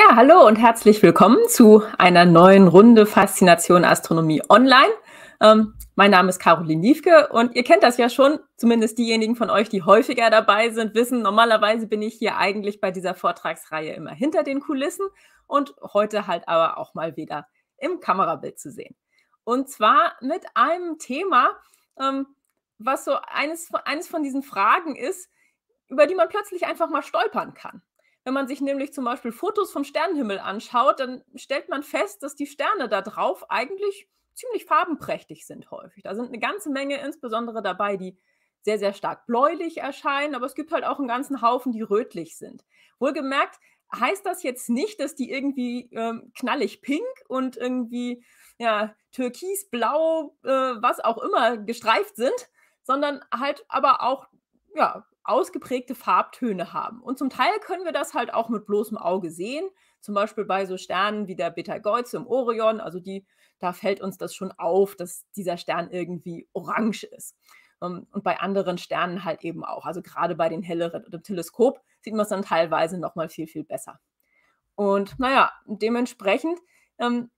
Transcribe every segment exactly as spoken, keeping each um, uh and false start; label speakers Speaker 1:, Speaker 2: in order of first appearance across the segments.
Speaker 1: Ja, hallo und herzlich willkommen zu einer neuen Runde Faszination Astronomie online. Ähm, mein Name ist Caroline Liefke und ihr kennt das ja schon, zumindest diejenigen von euch, die häufiger dabei sind, wissen, normalerweise bin ich hier eigentlich bei dieser Vortragsreihe immer hinter den Kulissen und heute halt aber auch mal wieder im Kamerabild zu sehen. Und zwar mit einem Thema, ähm, was so eines, eines von diesen Fragen ist, über die man plötzlich einfach mal stolpern kann. Wenn man sich nämlich zum Beispiel Fotos vom Sternenhimmel anschaut, dann stellt man fest, dass die Sterne da drauf eigentlich ziemlich farbenprächtig sind häufig. Da sind eine ganze Menge insbesondere dabei, die sehr, sehr stark bläulich erscheinen, aber es gibt halt auch einen ganzen Haufen, die rötlich sind. Wohlgemerkt heißt das jetzt nicht, dass die irgendwie ähm, knallig pink und irgendwie ja, türkisblau, äh, was auch immer, gestreift sind, sondern halt aber auch ja, ausgeprägte Farbtöne haben. Und zum Teil können wir das halt auch mit bloßem Auge sehen, zum Beispiel bei so Sternen wie der Betelgeuse im Orion. Also die, da fällt uns das schon auf, dass dieser Stern irgendwie orange ist. Ähm, Und bei anderen Sternen halt eben auch. Also gerade bei den helleren oder im Teleskop sieht man es dann teilweise noch mal viel, viel besser. Und naja, dementsprechend, ähm,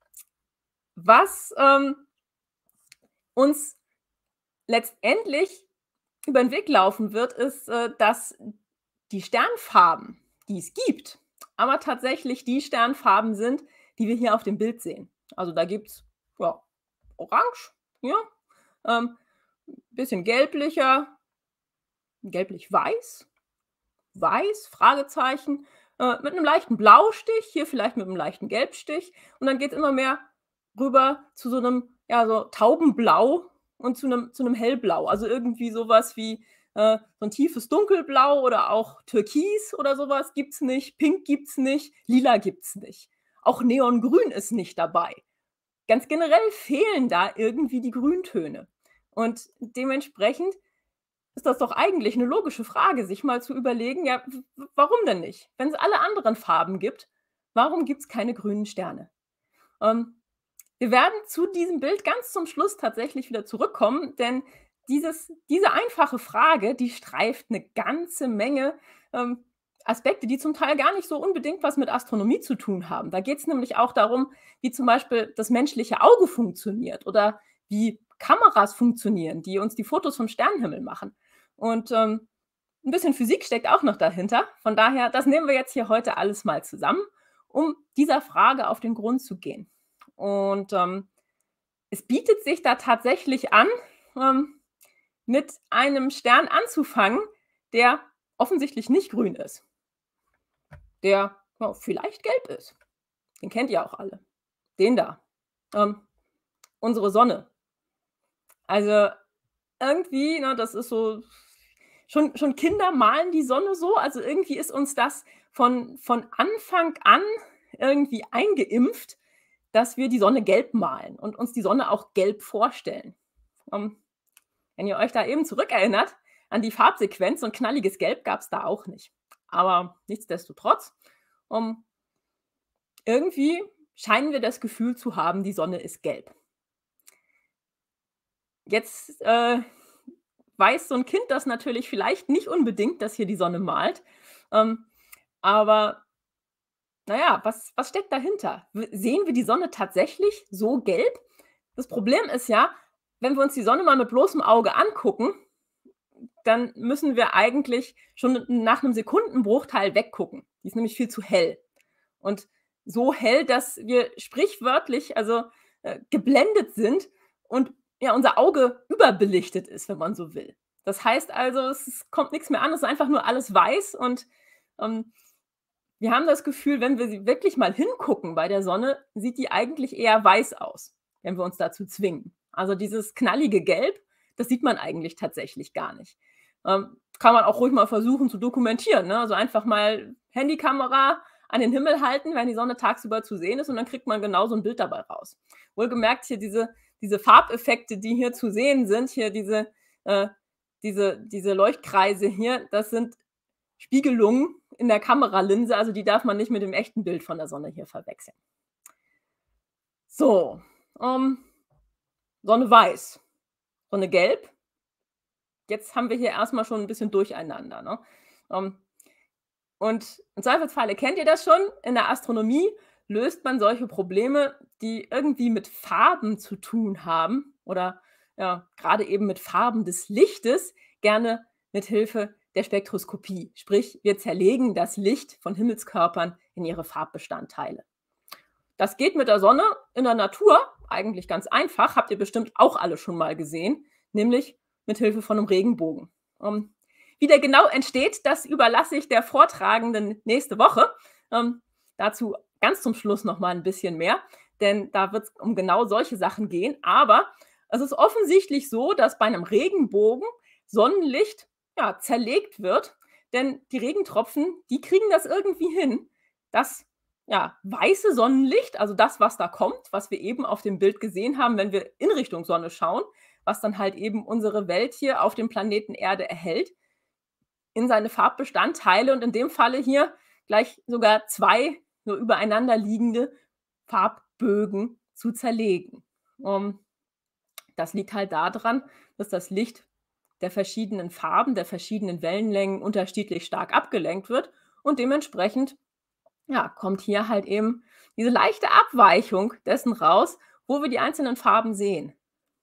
Speaker 1: was ähm, uns letztendlich über den Weg laufen wird, ist, äh, dass die Sternfarben, die es gibt, aber tatsächlich die Sternfarben sind, die wir hier auf dem Bild sehen. Also da gibt es ja, Orange, ja, ähm, bisschen gelblicher, gelblich-weiß, weiß, Fragezeichen, äh, mit einem leichten Blaustich, hier vielleicht mit einem leichten Gelbstich. Und dann geht es immer mehr rüber zu so einem, ja, so Taubenblau und zu einem, zu einem Hellblau. Also irgendwie sowas wie äh, so ein tiefes Dunkelblau oder auch Türkis oder sowas gibt es nicht. Pink gibt es nicht. Lila gibt es nicht. Auch Neongrün ist nicht dabei. Ganz generell fehlen da irgendwie die Grüntöne. Und dementsprechend ist das doch eigentlich eine logische Frage, sich mal zu überlegen, ja, w warum denn nicht? Wenn es alle anderen Farben gibt, warum gibt es keine grünen Sterne? Ähm, Wir werden zu diesem Bild ganz zum Schluss tatsächlich wieder zurückkommen, denn dieses diese einfache Frage, die streift eine ganze Menge, ähm, Aspekte, die zum Teil gar nicht so unbedingt was mit Astronomie zu tun haben. Da geht es nämlich auch darum, wie zum Beispiel das menschliche Auge funktioniert oder wie Kameras funktionieren, die uns die Fotos vom Sternenhimmel machen. Und, ähm, 'n bisschen Physik steckt auch noch dahinter. Von daher, das nehmen wir jetzt hier heute alles mal zusammen, um dieser Frage auf den Grund zu gehen. Und, ähm, es bietet sich da tatsächlich an, ähm, mit einem Stern anzufangen, der offensichtlich nicht grün ist, der, ja, vielleicht gelb ist. Den kennt ihr auch alle. Den da, ähm, unsere Sonne. Also, irgendwie, ne, das ist so schon schon Kinder malen die Sonne so. Also, irgendwie ist uns das von von Anfang an irgendwie eingeimpft, dass wir die Sonne gelb malen und uns die Sonne auch gelb vorstellen. Ähm, Wenn ihr euch da eben zurückerinnert an die Farbsequenz, so 'n knalliges Gelb gab's da auch nicht. Aber nichtsdestotrotz, ähm, irgendwie scheinen wir das Gefühl zu haben, die Sonne ist gelb. Jetzt, äh, weiß so 'n Kind das natürlich vielleicht nicht unbedingt, dass hier die Sonne malt. Ähm, aber na ja, was was steckt dahinter? W Sehen wir die Sonne tatsächlich so gelb? Das Problem ist ja, wenn wir uns die Sonne mal mit bloßem Auge angucken, dann müssen wir eigentlich schon nach 'nem Sekundenbruchteil weggucken. Die ist nämlich viel zu hell. Und so hell, dass wir sprichwörtlich, also, äh, geblendet sind und ja, unser Auge überbelichtet ist, wenn man so will. Das heißt also, es es kommt nix mehr an, es ist einfach nur alles weiß und, ähm, wir haben das Gefühl, wenn wir sie wirklich mal hingucken bei der Sonne, sieht die eigentlich eher weiß aus, wenn wir uns dazu zwingen. Also, dieses knallige Gelb, das sieht man eigentlich tatsächlich gar nicht. Ähm, kann man auch ruhig mal versuchen zu dokumentieren, ne? Also, einfach mal Handykamera an den Himmel halten, wenn die Sonne tagsüber zu sehen ist und dann kriegt man genau so 'n Bild dabei raus. Wohlgemerkt hier diese diese Farbeffekte, die hier zu sehen sind, hier diese äh, diese diese Leuchtkreise hier, das sind Spiegelungen in der Kameralinse, also die darf man nicht mit dem echten Bild von der Sonne hier verwechseln. So, ähm, Sonne weiß, Sonne gelb. Jetzt haben wir hier erst mal schon 'n bisschen Durcheinander, ne? Ähm, Und im Zweifelsfalle kennt ihr das schon, in der Astronomie löst man solche Probleme, die irgendwie mit Farben zu tun haben oder ja, gerade eben mit Farben des Lichtes, gerne mit Hilfe der Spektroskopie. Sprich, wir zerlegen das Licht von Himmelskörpern in ihre Farbbestandteile. Das geht mit der Sonne in der Natur eigentlich ganz einfach, habt ihr bestimmt auch alle schon mal gesehen, nämlich mit Hilfe von einem Regenbogen. Ähm, wie der genau entsteht, das überlasse ich der Vortragenden nächste Woche. Ähm, dazu ganz zum Schluss noch mal ein bisschen mehr, denn da wird es um genau solche Sachen gehen. Aber es ist offensichtlich so, dass bei einem Regenbogen Sonnenlicht ja, zerlegt wird, denn die Regentropfen, die kriegen das irgendwie hin, dass ja, weiße Sonnenlicht, also das, was da kommt, was wir eben auf dem Bild gesehen haben, wenn wir in Richtung Sonne schauen, was dann halt eben unsere Welt hier auf dem Planeten Erde erhält, in seine Farbbestandteile und in dem Falle hier gleich sogar zwei so übereinander liegende Farbbögen zu zerlegen. Um, das liegt halt daran, dass das Licht der verschiedenen Farben, der verschiedenen Wellenlängen unterschiedlich stark abgelenkt wird und dementsprechend ja, kommt hier halt eben diese leichte Abweichung dessen raus, wo wir die einzelnen Farben sehen.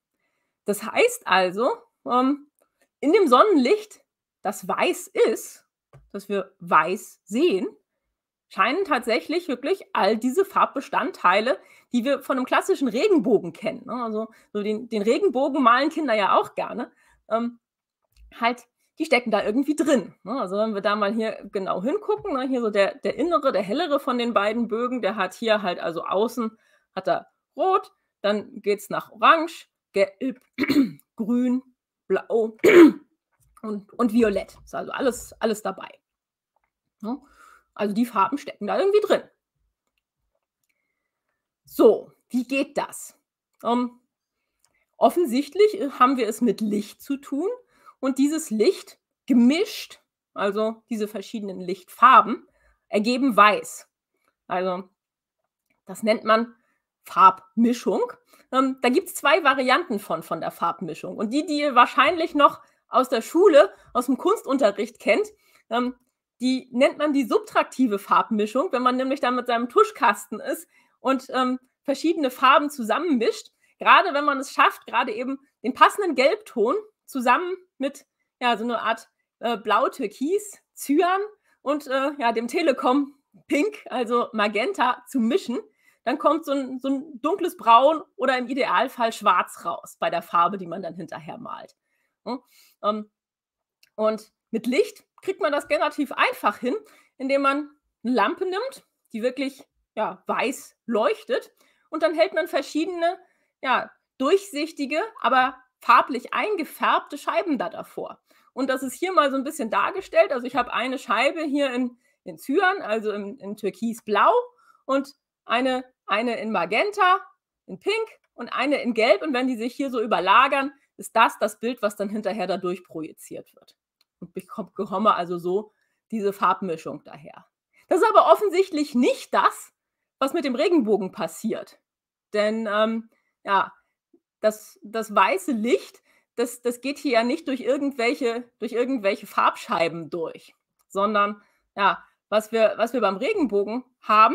Speaker 1: Das heißt also, ähm, in dem Sonnenlicht, das weiß ist, dass wir weiß sehen, scheinen tatsächlich wirklich all diese Farbbestandteile, die wir von einem klassischen Regenbogen kennen, ne? Also so den, den Regenbogen malen Kinder ja auch gerne, ähm, halt, die stecken da irgendwie drin. Ne? Also wenn wir da mal hier genau hingucken, ne? Hier so der, der innere, der hellere von den beiden Bögen, der hat hier halt also außen hat er rot, dann geht es nach orange, gelb, grün, blau und, und violett. Ist also alles, alles dabei. Ne? Also die Farben stecken da irgendwie drin. So, wie geht das? Um, offensichtlich haben wir es mit Licht zu tun und dieses Licht gemischt, also diese verschiedenen Lichtfarben, ergeben weiß. Also das nennt man Farbmischung. Ähm, da gibt es zwei Varianten von, von der Farbmischung. Und die, die ihr wahrscheinlich noch aus der Schule, aus dem Kunstunterricht kennt, ähm, die nennt man die subtraktive Farbmischung, wenn man nämlich dann mit seinem Tuschkasten ist und ähm, verschiedene Farben zusammenmischt. Gerade wenn man es schafft, gerade eben den passenden Gelbton zusammen mit ja, so einer Art äh, Blau-Türkis, Cyan und äh, ja, dem Telekom Pink, also Magenta, zu mischen, dann kommt so ein, so ein dunkles Braun oder im Idealfall Schwarz raus bei der Farbe, die man dann hinterher malt. Ja, ähm, und mit Licht kriegt man das relativ einfach hin, indem man eine Lampe nimmt, die wirklich ja, weiß leuchtet und dann hält man verschiedene ja, durchsichtige, aber farblich eingefärbte Scheiben da davor. Und das ist hier mal so ein bisschen dargestellt. Also ich habe eine Scheibe hier in, in Cyan, also in, in Türkisblau und eine, eine in Magenta, in Pink und eine in Gelb. Und wenn die sich hier so überlagern, ist das das Bild, was dann hinterher dadurch projiziert wird. Und bekomme also so diese Farbmischung daher. Das ist aber offensichtlich nicht das, was mit dem Regenbogen passiert. Denn ähm, ja, das, das weiße Licht, das, das geht hier ja nicht durch irgendwelche, durch irgendwelche Farbscheiben durch, sondern ja, was wir, was wir beim Regenbogen haben,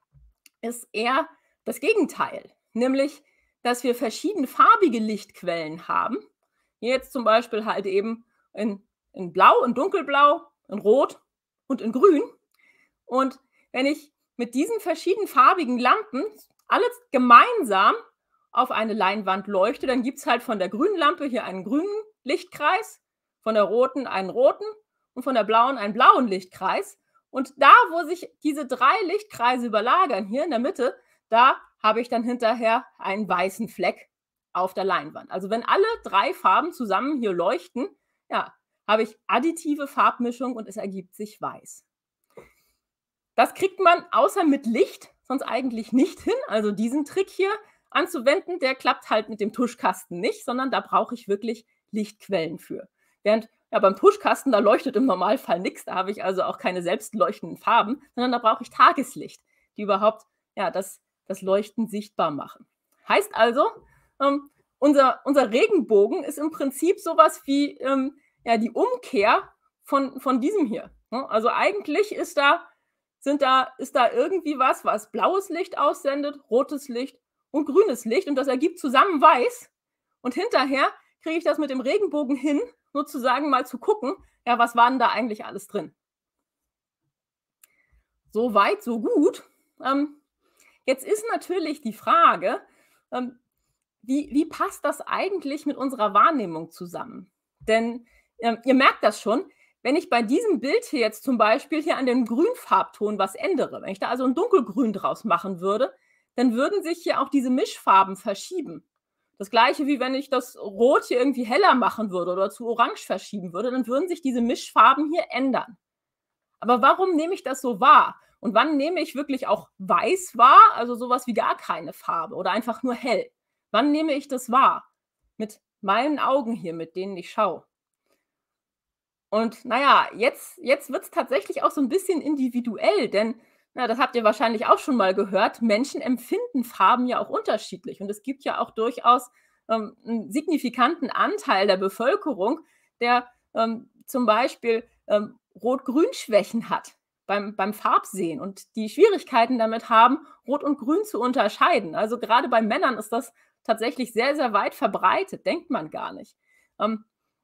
Speaker 1: ist eher das Gegenteil. Nämlich, dass wir verschiedene farbige Lichtquellen haben. Hier jetzt zum Beispiel halt eben in, in Blau, in Dunkelblau, in Rot und in Grün. Und wenn ich mit diesen verschiedenen farbigen Lampen alles gemeinsam auf eine Leinwand leuchte, dann gibt es halt von der grünen Lampe hier einen grünen Lichtkreis, von der roten einen roten und von der blauen einen blauen Lichtkreis. Und da, wo sich diese drei Lichtkreise überlagern, hier in der Mitte, da habe ich dann hinterher einen weißen Fleck auf der Leinwand. Also wenn alle drei Farben zusammen hier leuchten, ja, habe ich additive Farbmischung und es ergibt sich weiß. Das kriegt man außer mit Licht sonst eigentlich nicht hin. Also diesen Trick hier anzuwenden, der klappt halt mit dem Tuschkasten nicht, sondern da brauche ich wirklich Lichtquellen für. Während ja, beim Tuschkasten, da leuchtet im Normalfall nichts, da habe ich also auch keine selbstleuchtenden Farben, sondern da brauche ich Tageslicht, die überhaupt ja, das, das Leuchten sichtbar machen. Heißt also, ähm, unser, unser Regenbogen ist im Prinzip sowas wie ähm, ja, die Umkehr von, von diesem hier. Ne? Also, eigentlich ist da sind da ist da irgendwie was, was blaues Licht aussendet, rotes Licht und grünes Licht und das ergibt zusammen weiß. Und hinterher kriege ich das mit dem Regenbogen hin, sozusagen mal zu gucken, ja, was war 'n da eigentlich alles drin? So weit, so gut. Ähm, jetzt ist natürlich die Frage, ähm, wie wie passt das eigentlich mit unserer Wahrnehmung zusammen? Denn, ähm, ihr merkt das schon, wenn ich bei diesem Bild hier jetzt zum Beispiel hier an dem Grünfarbton was ändere, wenn ich da also 'n Dunkelgrün draus machen würde, dann würden sich hier auch diese Mischfarben verschieben. Das Gleiche, wie wenn ich das Rot hier irgendwie heller machen würde oder zu orange verschieben würde, dann würden sich diese Mischfarben hier ändern. Aber warum nehme ich das so wahr? Und wann nehme ich wirklich auch weiß wahr, also so was wie gar keine Farbe oder einfach nur hell? Wann nehme ich das wahr? Mit meinen Augen hier, mit denen ich schaue. Und na ja, jetzt jetzt wird's tatsächlich auch so 'n bisschen individuell, denn, na, das habt ihr wahrscheinlich auch schon mal gehört, Menschen empfinden Farben ja auch unterschiedlich. Und es gibt ja auch durchaus, ähm, 'n signifikanten Anteil der Bevölkerung, der, ähm, zum Beispiel, ähm, Rot-Grün-Schwächen hat beim beim Farbsehen und die Schwierigkeiten damit haben, Rot und Grün zu unterscheiden. Also, grade bei Männern ist das tatsächlich sehr, sehr weit verbreitet, denkt man gar nicht. Ähm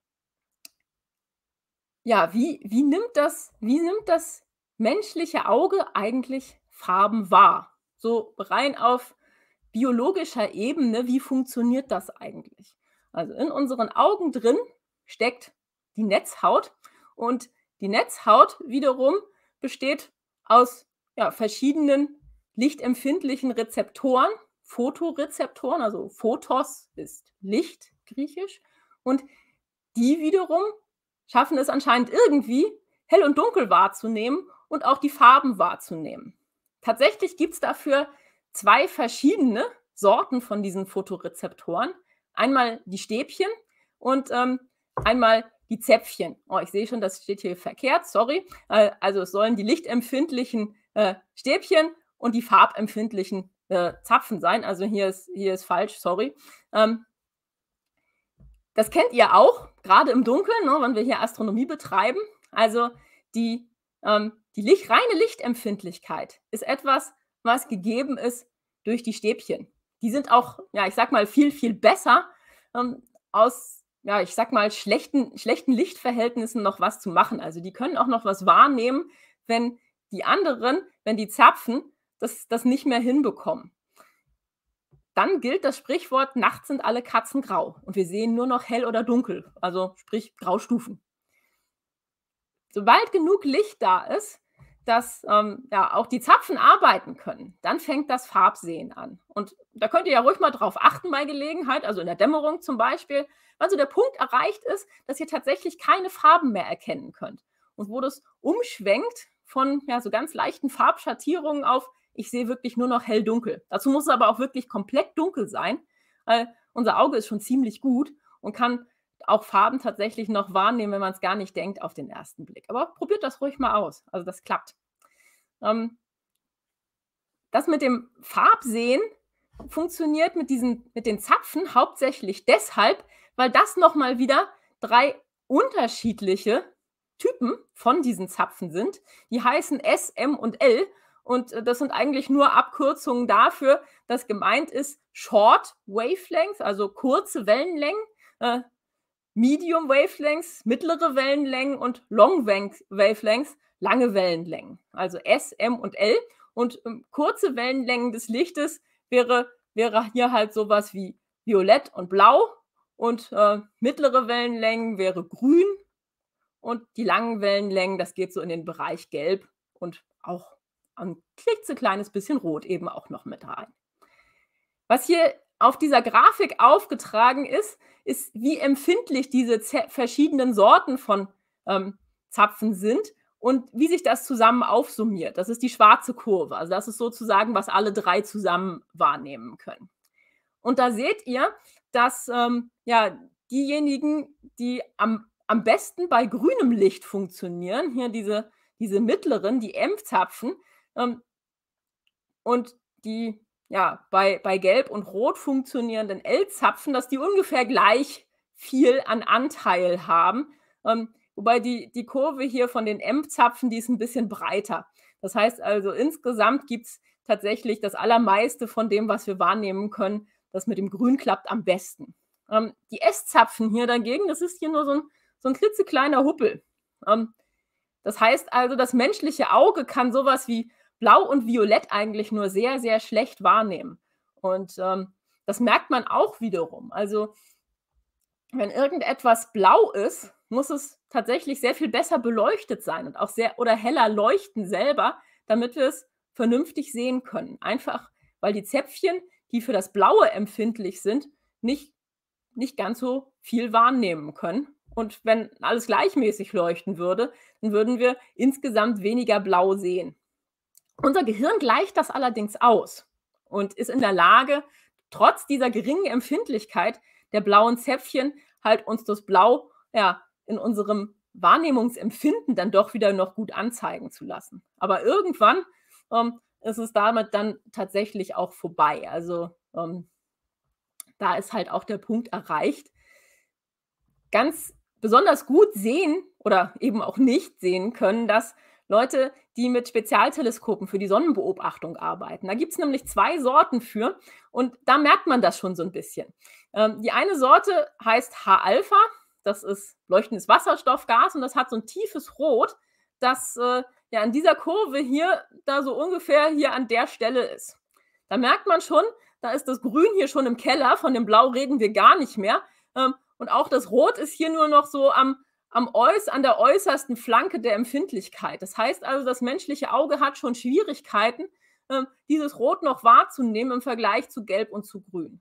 Speaker 1: Ja, wie wie nimmt das wie nimmt das menschliche Auge eigentlich Farben wahr? So rein auf biologischer Ebene, wie funktioniert das eigentlich? Also, in unseren Augen drin steckt die Netzhaut und die Netzhaut wiederum besteht aus, ja, verschiedenen lichtempfindlichen Rezeptoren, Photorezeptoren, also Photos ist Licht, griechisch, und die wiederum schaffen es anscheinend irgendwie, hell und dunkel wahrzunehmen und auch die Farben wahrzunehmen. Tatsächlich gibt's dafür zwei verschiedene Sorten von diesen Photorezeptoren. Einmal die Stäbchen und, ähm, einmal die Zäpfchen. Oh, ich sehe schon, das steht hier verkehrt, sorry. Äh, also, es sollen die lichtempfindlichen, äh, Stäbchen und die farbempfindlichen, äh, Zapfen sein. Also, hier ist hier ist falsch, sorry. Ähm das kennt ihr auch, grade im Dunkeln, ne, wenn wir hier Astronomie betreiben. Also, die, ähm die Licht reine Lichtempfindlichkeit ist etwas, was gegeben ist durch die Stäbchen. Die sind auch, ja, ich sage mal, viel, viel besser, ähm, aus, ja, ich sage mal, schlechten schlechten Lichtverhältnissen noch was zu machen. Also, die können auch noch was wahrnehmen, wenn die anderen wenn die Zapfen das das nicht mehr hinbekommen. Dann gilt das Sprichwort: „Nachts sind alle Katzen grau“ und wir sehen nur noch hell oder dunkel, also sprich Graustufen. Sobald genug Licht da ist, dass, ähm, ja, auch die Zapfen arbeiten können, dann fängt das Farbsehen an. Und da könnt ihr ja ruhig mal drauf achten bei Gelegenheit, also in der Dämmerung zum Beispiel, wann so der Punkt erreicht ist, dass ihr tatsächlich keine Farben mehr erkennen könnt und wo das umschwenkt von, ja, so ganz leichten Farbschattierungen auf: „Ich sehe wirklich nur noch hell-dunkel.“ Dazu muss es aber auch wirklich komplett dunkel sein, weil unser Auge ist schon ziemlich gut und kann auch Farben tatsächlich noch wahrnehmen, wenn man's gar nicht denkt auf den ersten Blick. Aber probiert das ruhig mal aus. Also, das klappt. Ähm das mit dem Farbsehen funktioniert mit diesen mit den Zapfen hauptsächlich deshalb, weil das noch mal wieder drei unterschiedliche Typen von diesen Zapfen sind. Die heißen S, M und L und, äh, das sind eigentlich nur Abkürzungen dafür, dass gemeint ist Short Wavelengths, also kurze Wellenlängen, äh, Medium Wavelengths, mittlere Wellenlängen und Long Wenk Wavelengths, lange Wellenlängen. Also S, M und L. Und, ähm, kurze Wellenlängen des Lichtes wäre wäre hier halt so was wie violett und blau und, äh, mittlere Wellenlängen wäre grün und die langen Wellenlängen, das geht so in den Bereich gelb und auch ein klitzekleines bisschen rot eben auch noch mit rein. Was hier auf dieser Grafik aufgetragen ist, ist, wie empfindlich diese Zä verschiedenen Sorten von, ähm, Zapfen sind und wie sich das zusammen aufsummiert. Das ist die schwarze Kurve. Also, das ist sozusagen, was alle drei zusammen wahrnehmen können. Und da seht ihr, dass, ähm, ja, diejenigen, die am am besten bei grünem Licht funktionieren, hier diese diese mittleren, die M-Zapfen, ähm und die, ja, bei bei gelb und rot funktionierenden L-Zapfen, dass die ungefähr gleich viel an Anteil haben. Ähm, wobei die die Kurve hier von den M-Zapfen, die ist ein bisschen breiter. Das heißt also, insgesamt gibt's tatsächlich das Allermeiste von dem, was wir wahrnehmen können, das mit dem Grün klappt am besten. Ähm, die S-Zapfen hier dagegen, das ist hier nur so ein so 'n klitzekleiner Huppel. Ähm, Das heißt also, das menschliche Auge kann sowas wie Blau und Violett eigentlich nur sehr, sehr schlecht wahrnehmen. Und, ähm, das merkt man auch wiederum. Also, wenn irgendetwas blau ist, muss es tatsächlich sehr viel besser beleuchtet sein und auch sehr oder heller leuchten selber, damit wir es vernünftig sehen können. Einfach, weil die Zäpfchen, die für das Blaue empfindlich sind, nicht nicht ganz so viel wahrnehmen können. Und wenn alles gleichmäßig leuchten würde, dann würden wir insgesamt weniger blau sehen. Unser Gehirn gleicht das allerdings aus und ist in der Lage, trotz dieser geringen Empfindlichkeit der blauen Zäpfchen halt uns das Blau, ja, in unserem Wahrnehmungsempfinden dann doch wieder noch gut anzeigen zu lassen. Aber irgendwann, ähm, ist es damit dann tatsächlich auch vorbei. Also, ähm, da ist halt auch der Punkt erreicht. Ganz besonders gut sehen oder eben auch nicht sehen können das Leute, die mit Spezialteleskopen für die Sonnenbeobachtung arbeiten. Da gibt's nämlich zwei Sorten für und da merkt man das schon so 'n bisschen. Ähm, die eine Sorte heißt H-Alpha, das ist leuchtendes Wasserstoffgas und das hat so 'n tiefes Rot, das, äh, ja in dieser Kurve hier da so ungefähr hier an der Stelle ist. Da merkt man schon, da ist das Grün hier schon im Keller, von dem Blau reden wir gar nicht mehr. Ähm, und auch das Rot ist hier nur noch so am am äuß an der äußersten Flanke der Empfindlichkeit. Das heißt also, das menschliche Auge hat schon Schwierigkeiten, ähm, dieses Rot noch wahrzunehmen im Vergleich zu Gelb und zu Grün.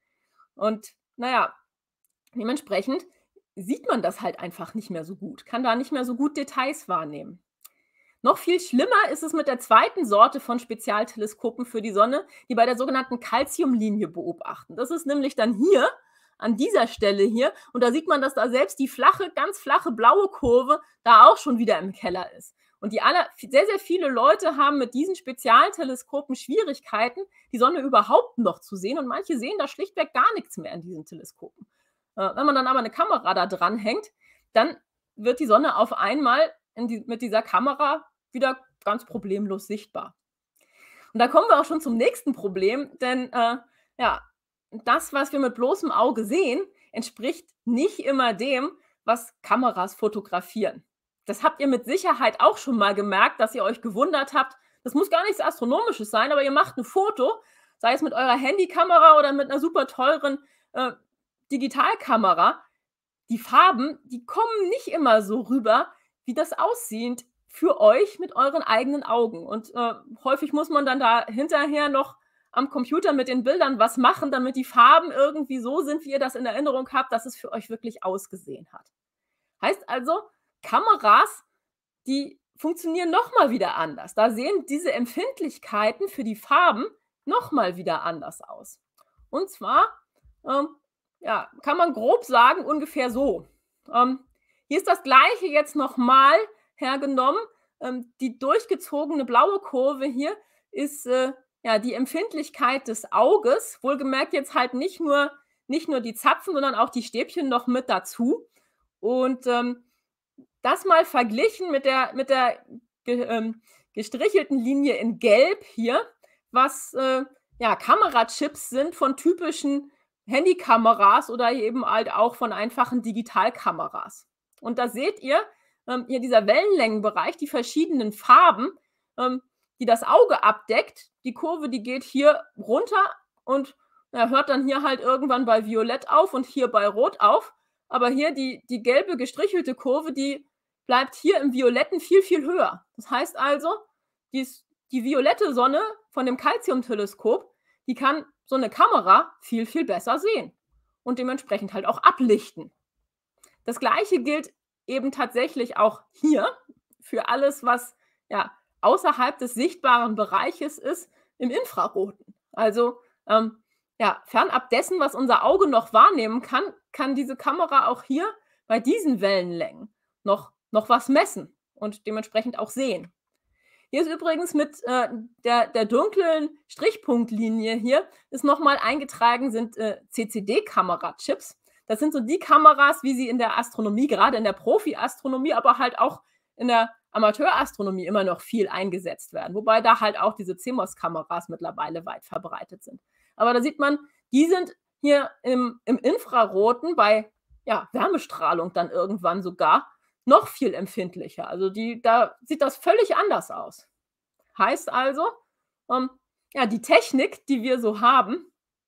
Speaker 1: Und na ja, dementsprechend sieht man das halt einfach nicht mehr so gut, kann da nicht mehr so gut Details wahrnehmen. Noch viel schlimmer ist es mit der zweiten Sorte von Spezialteleskopen für die Sonne, die bei der sogenannten Calciumlinie beobachten. Das ist nämlich dann hier an dieser Stelle hier und da sieht man, dass da selbst die flache, ganz flache blaue Kurve da auch schon wieder im Keller ist. Und die aller sehr, sehr viele Leute haben mit diesen Spezialteleskopen Schwierigkeiten, die Sonne überhaupt noch zu sehen und manche sehen da schlichtweg gar nichts mehr in diesen Teleskopen. Äh, wenn man dann aber eine Kamera da dranhängt, dann wird die Sonne auf einmal in die mit dieser Kamera wieder ganz problemlos sichtbar. Und da kommen wir auch schon zum nächsten Problem, denn, äh, ja, das, was wir mit bloßem Auge sehen, entspricht nicht immer dem, was Kameras fotografieren. Das habt ihr mit Sicherheit auch schon mal gemerkt, dass ihr euch gewundert habt, das muss gar nichts Astronomisches sein, aber ihr macht ein Foto, sei es mit eurer Handykamera oder mit einer super teuren, äh, Digitalkamera. Die Farben, die kommen nicht immer so rüber, wie das aussieht für euch mit euren eigenen Augen. Und, äh, häufig muss man dann da hinterher noch am Computer mit den Bildern was machen, damit die Farben irgendwie so sind, wie ihr das in Erinnerung habt, dass es für euch wirklich ausgesehen hat. Heißt also, Kameras, die funktionieren noch mal wieder anders. Da sehen diese Empfindlichkeiten für die Farben noch mal wieder anders aus. Und zwar, ähm, ja, kann man grob sagen, ungefähr so. Ähm, hier ist das Gleiche jetzt noch mal hergenommen. Ähm, die durchgezogene blaue Kurve hier ist, äh, ja, die Empfindlichkeit des Auges. Wohlgemerkt jetzt halt nicht nur nicht nur die Zapfen, sondern auch die Stäbchen noch mit dazu. Und, ähm, das mal verglichen mit der mit der ge ähm, gestrichelten Linie in Gelb hier, was, äh, ja, Kamerachips sind von typischen Handykameras oder eben halt auch von einfachen Digitalkameras. Und da seht ihr, ähm, hier dieser Wellenlängenbereich, die verschiedenen Farben, ähm, die das Auge abdeckt. Die Kurve, die geht hier runter und, ja, hört dann hier halt irgendwann bei Violett auf und hier bei Rot auf. Aber hier die die gelbe gestrichelte Kurve, die bleibt hier im Violetten viel, viel höher. Das heißt also, dies die violette Sonne von dem Calciumteleskop, die kann so 'ne Kamera viel, viel besser sehen und dementsprechend halt auch ablichten. Das Gleiche gilt eben tatsächlich auch hier für alles, was, ja, außerhalb des sichtbaren Bereiches ist im Infraroten. Also, ähm, ja, fernab dessen, was unser Auge noch wahrnehmen kann, kann diese Kamera auch hier bei diesen Wellenlängen noch noch was messen und dementsprechend auch sehen. Hier ist übrigens mit, äh, der der dunklen Strichpunktlinie hier ist noch mal eingetragen sind, äh, C C D-Kamerachips. das sind so die Kameras, wie sie in der Astronomie, gerade in der Profi-Astronomie, aber halt auch in der Amateurastronomie immer noch viel eingesetzt werden, wobei da halt auch diese C M O S-Kameras mittlerweile weit verbreitet sind. Aber da sieht man, die sind hier im, im Infraroten bei ja, Wärmestrahlung dann irgendwann sogar noch viel empfindlicher. Also die, da sieht das völlig anders aus. Heißt also, ähm, ja, die Technik, die wir so haben,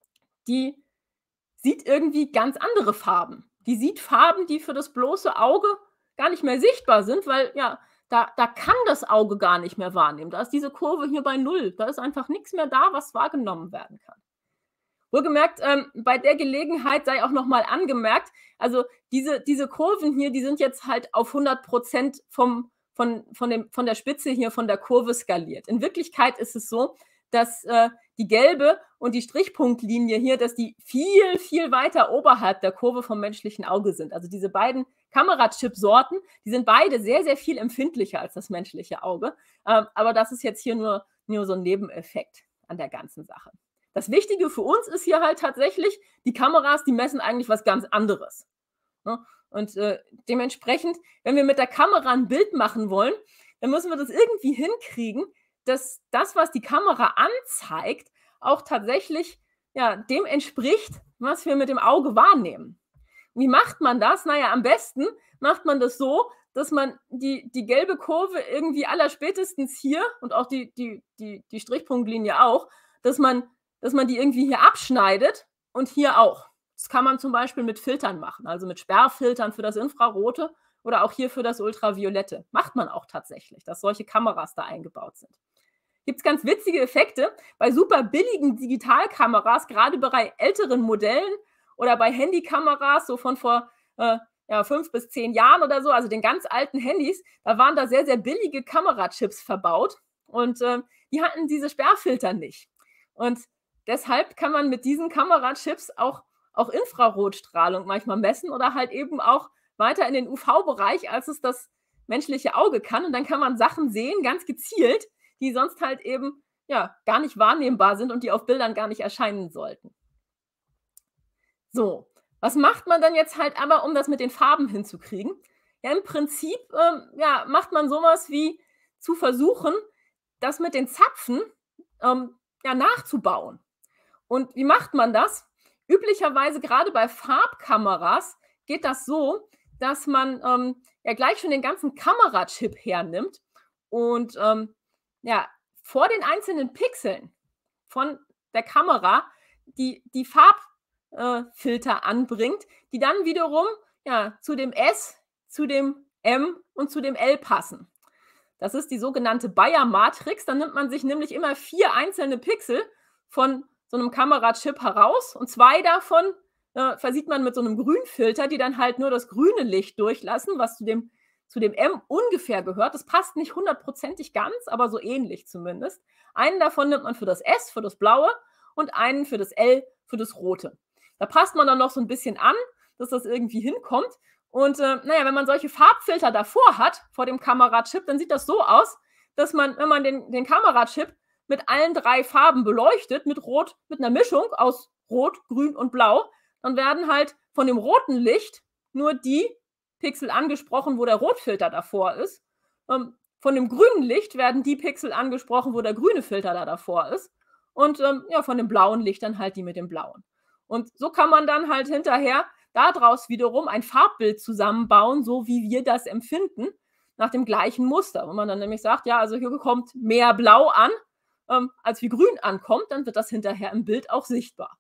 Speaker 1: die sieht irgendwie ganz andere Farben. Die sieht Farben, die für das bloße Auge gar nicht mehr sichtbar sind, weil ja, da, da kann das Auge gar nicht mehr wahrnehmen. Da ist diese Kurve hier bei null. Da ist einfach nichts mehr da, was wahrgenommen werden kann. Wohlgemerkt, ähm, bei der Gelegenheit sei auch noch mal angemerkt, also diese, diese Kurven hier, die sind jetzt halt auf hundert Prozent vom, von, von, dem, von der Spitze hier, von der Kurve skaliert. In Wirklichkeit ist es so, dass äh, die gelbe und die Strichpunktlinie hier, dass die viel, viel weiter oberhalb der Kurve vom menschlichen Auge sind. Also diese beiden Kamerachip-Sorten, die sind beide sehr, sehr viel empfindlicher als das menschliche Auge. Ähm, aber das ist jetzt hier nur, nur so ein Nebeneffekt an der ganzen Sache. Das Wichtige für uns ist hier halt tatsächlich, die Kameras, die messen eigentlich was ganz anderes. Ne? Und äh, dementsprechend, wenn wir mit der Kamera ein Bild machen wollen, dann müssen wir das irgendwie hinkriegen, dass das, was die Kamera anzeigt, auch tatsächlich ja, dem entspricht, was wir mit dem Auge wahrnehmen. Wie macht man das? Naja, am besten macht man das so, dass man die, die gelbe Kurve irgendwie allerspätestens hier und auch die, die, die, die Strichpunktlinie auch, dass man, dass man die irgendwie hier abschneidet und hier auch. Das kann man zum Beispiel mit Filtern machen, also mit Sperrfiltern für das Infrarote oder auch hier für das Ultraviolette. Macht man auch tatsächlich, dass solche Kameras da eingebaut sind. Gibt es ganz witzige Effekte bei super billigen Digitalkameras, gerade bei älteren Modellen oder bei Handykameras, so von vor äh, ja, fünf bis zehn Jahren oder so, also den ganz alten Handys, da waren da sehr, sehr billige Kamerachips verbaut und äh, die hatten diese Sperrfilter nicht. Und deshalb kann man mit diesen Kamerachips auch, auch Infrarotstrahlung manchmal messen oder halt eben auch weiter in den U V-Bereich, als es das menschliche Auge kann. Und dann kann man Sachen sehen, ganz gezielt, die sonst halt eben ja, gar nicht wahrnehmbar sind und die auf Bildern gar nicht erscheinen sollten. So, was macht man dann jetzt halt aber, um das mit den Farben hinzukriegen? Ja, im Prinzip ähm, ja, macht man sowas wie zu versuchen, das mit den Zapfen ähm, ja, nachzubauen. Und wie macht man das? Üblicherweise gerade bei Farbkameras geht das so, dass man ähm, ja gleich schon den ganzen Kamerachip hernimmt und ähm, ja, vor den einzelnen Pixeln von der Kamera die, die Farbfilter äh, anbringt, die dann wiederum ja, zu dem S, zu dem M und zu dem L passen. Das ist die sogenannte Bayer-Matrix. Dann nimmt man sich nämlich immer vier einzelne Pixel von so einem Kamerachip heraus und zwei davon äh, versieht man mit so einem Grünfilter, die dann halt nur das grüne Licht durchlassen, was zu dem, zu dem M ungefähr gehört. Das passt nicht hundertprozentig ganz, aber so ähnlich zumindest. Einen davon nimmt man für das S, für das Blaue und einen für das L, für das Rote. Da passt man dann noch so ein bisschen an, dass das irgendwie hinkommt. Und äh, naja, wenn man solche Farbfilter davor hat, vor dem Kamerachip, dann sieht das so aus, dass man, wenn man den, den Kamerachip mit allen drei Farben beleuchtet, mit Rot, mit einer Mischung aus Rot, Grün und Blau, dann werden halt von dem roten Licht nur die Pixel angesprochen, wo der Rotfilter davor ist. Ähm, von dem grünen Licht werden die Pixel angesprochen, wo der grüne Filter da davor ist. Und ähm, ja, von dem blauen Licht dann halt die mit dem blauen. Und so kann man dann halt hinterher daraus wiederum ein Farbbild zusammenbauen, so wie wir das empfinden, nach dem gleichen Muster. Wenn man dann nämlich sagt, ja, also hier kommt mehr Blau an, ähm, als wie Grün ankommt, dann wird das hinterher im Bild auch sichtbar.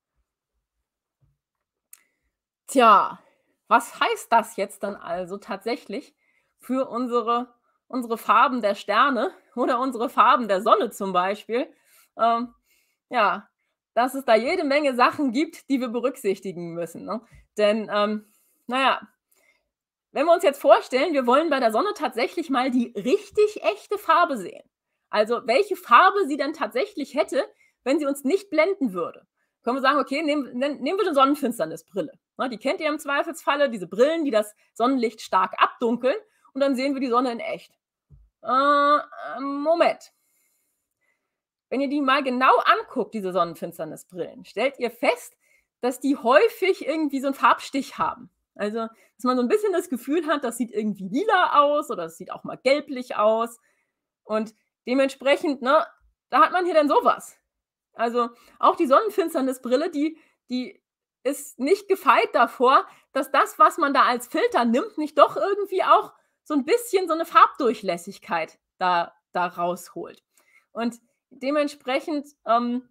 Speaker 1: Tja, was heißt das jetzt dann also tatsächlich für unsere, unsere Farben der Sterne oder unsere Farben der Sonne zum Beispiel? Ähm, ja, dass es da jede Menge Sachen gibt, die wir berücksichtigen müssen. Ne? Denn, ähm, naja, wenn wir uns jetzt vorstellen, wir wollen bei der Sonne tatsächlich mal die richtig echte Farbe sehen. Also welche Farbe sie dann tatsächlich hätte, wenn sie uns nicht blenden würde. Können wir sagen, okay, nehmen, nehmen wir eine Sonnenfinsternisbrille. Ne, die kennt ihr im Zweifelsfalle, diese Brillen, die das Sonnenlicht stark abdunkeln. Und dann sehen wir die Sonne in echt. Äh, Moment. Wenn ihr die mal genau anguckt, diese Sonnenfinsternisbrillen, stellt ihr fest, dass die häufig irgendwie so 'n Farbstich haben. Also, dass man so 'n bisschen das Gefühl hat, das sieht irgendwie lila aus oder es sieht auch mal gelblich aus. Und dementsprechend, ne, da hat man hier dann so was. Also, auch die Sonnenfinsternisbrille, die die ist nicht gefeit davor, dass das, was man da als Filter nimmt, nicht doch irgendwie auch so 'n bisschen so 'ne Farbdurchlässigkeit da da rausholt. Und dementsprechend, ähm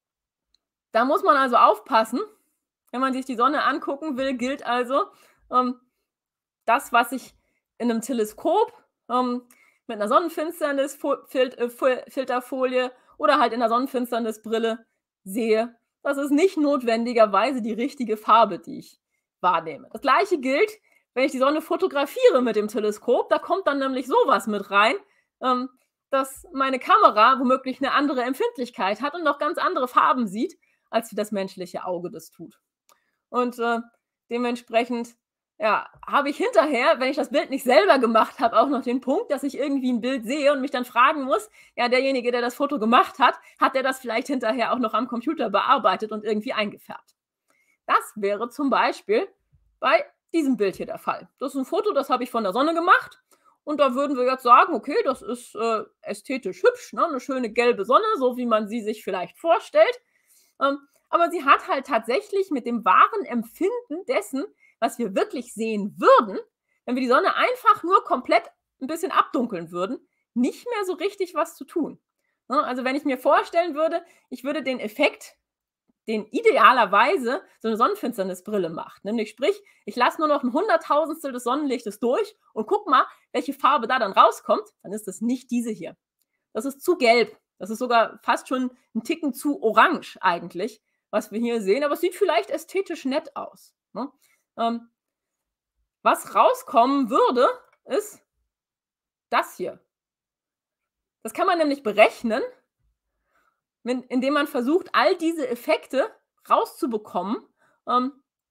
Speaker 1: da muss man also aufpassen, wenn man sich die Sonne angucken will, gilt also, ähm, das, was ich in 'nem Teleskop, ähm, mit 'ner Sonnenfinsternis-Fo Filt äh, Fil Filterfolie oder halt in 'ner Sonnenfinsternisbrille sehe, das ist nicht notwendigerweise die richtige Farbe, die ich wahrnehme. Das Gleiche gilt, wenn ich die Sonne fotografiere mit dem Teleskop, da kommt dann nämlich so was mit rein, ähm, dass meine Kamera womöglich 'ne andere Empfindlichkeit hat und noch ganz andere Farben sieht, als wie das menschliche Auge das tut. Und, äh, dementsprechend, ja, habe ich hinterher, wenn ich das Bild nicht selber gemacht habe, auch noch den Punkt, dass ich irgendwie 'n Bild sehe und mich dann fragen muss: „Ja, derjenige, der das Foto gemacht hat, hat der das vielleicht hinterher auch noch am Computer bearbeitet und irgendwie eingefärbt?“ Das wäre zum Beispiel bei diesem Bild hier der Fall. Das ist 'n Foto, das habe ich von der Sonne gemacht und da würden wir jetzt sagen: „Okay, das ist, äh, ästhetisch hübsch, ne, 'ne schöne gelbe Sonne, so wie man sie sich vielleicht vorstellt.“ Ähm, aber sie hat halt tatsächlich mit dem wahren Empfinden dessen, was wir wirklich sehen würden, wenn wir die Sonne einfach nur komplett 'n bisschen abdunkeln würden, nicht mehr so richtig was zu tun, ne? Also, wenn ich mir vorstellen würde, ich würde den Effekt, den idealerweise so 'ne Sonnenfinsternisbrille macht, nämlich sprich, ich lasse nur noch 'n Hunderttausendstel des Sonnenlichtes durch und gucke mal, welche Farbe da dann rauskommt, dann ist das nicht diese hier. Das ist zu gelb. Das ist sogar fast schon 'n Ticken zu orange eigentlich, was wir hier sehen, aber es sieht vielleicht ästhetisch nett aus, ne? Ähm was rauskommen würde, ist das hier. Das kann man nämlich berechnen wenn indem man versucht, all diese Effekte rauszubekommen, ähm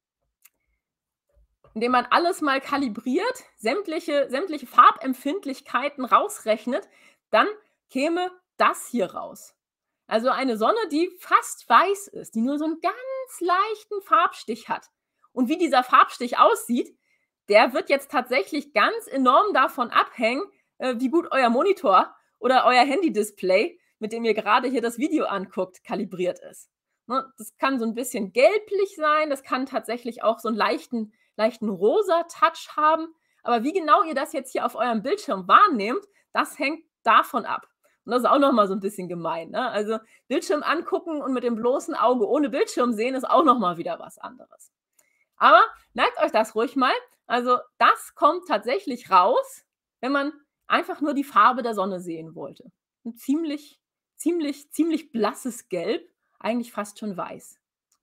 Speaker 1: indem man alles mal kalibriert, sämtliche sämtliche Farbempfindlichkeiten rausrechnet, dann käme das hier raus. Also, eine Sonne, die fast weiß ist, die nur so 'n ganz leichten Farbstich hat. Und wie dieser Farbstich aussieht, der wird jetzt tatsächlich ganz enorm davon abhängen, äh, wie gut euer Monitor oder euer Handy-Display, mit dem ihr grade hier das Video anguckt, kalibriert ist, ne? Das kann so 'n bisschen gelblich sein, das kann tatsächlich auch so 'n leichten leichten Rosa-Touch haben. Aber wie genau ihr das jetzt hier auf eurem Bildschirm wahrnehmt, das hängt davon ab. Und das ist auch noch mal so 'n bisschen gemein, ne? Also, Bildschirm angucken und mit dem bloßen Auge ohne Bildschirm sehen ist auch noch mal wieder was anderes. Aber merkt euch das ruhig mal. Also, das kommt tatsächlich raus, wenn man einfach nur die Farbe der Sonne sehen wollte. 'N ziemlich ziemlich ziemlich blasses Gelb, eigentlich fast schon weiß.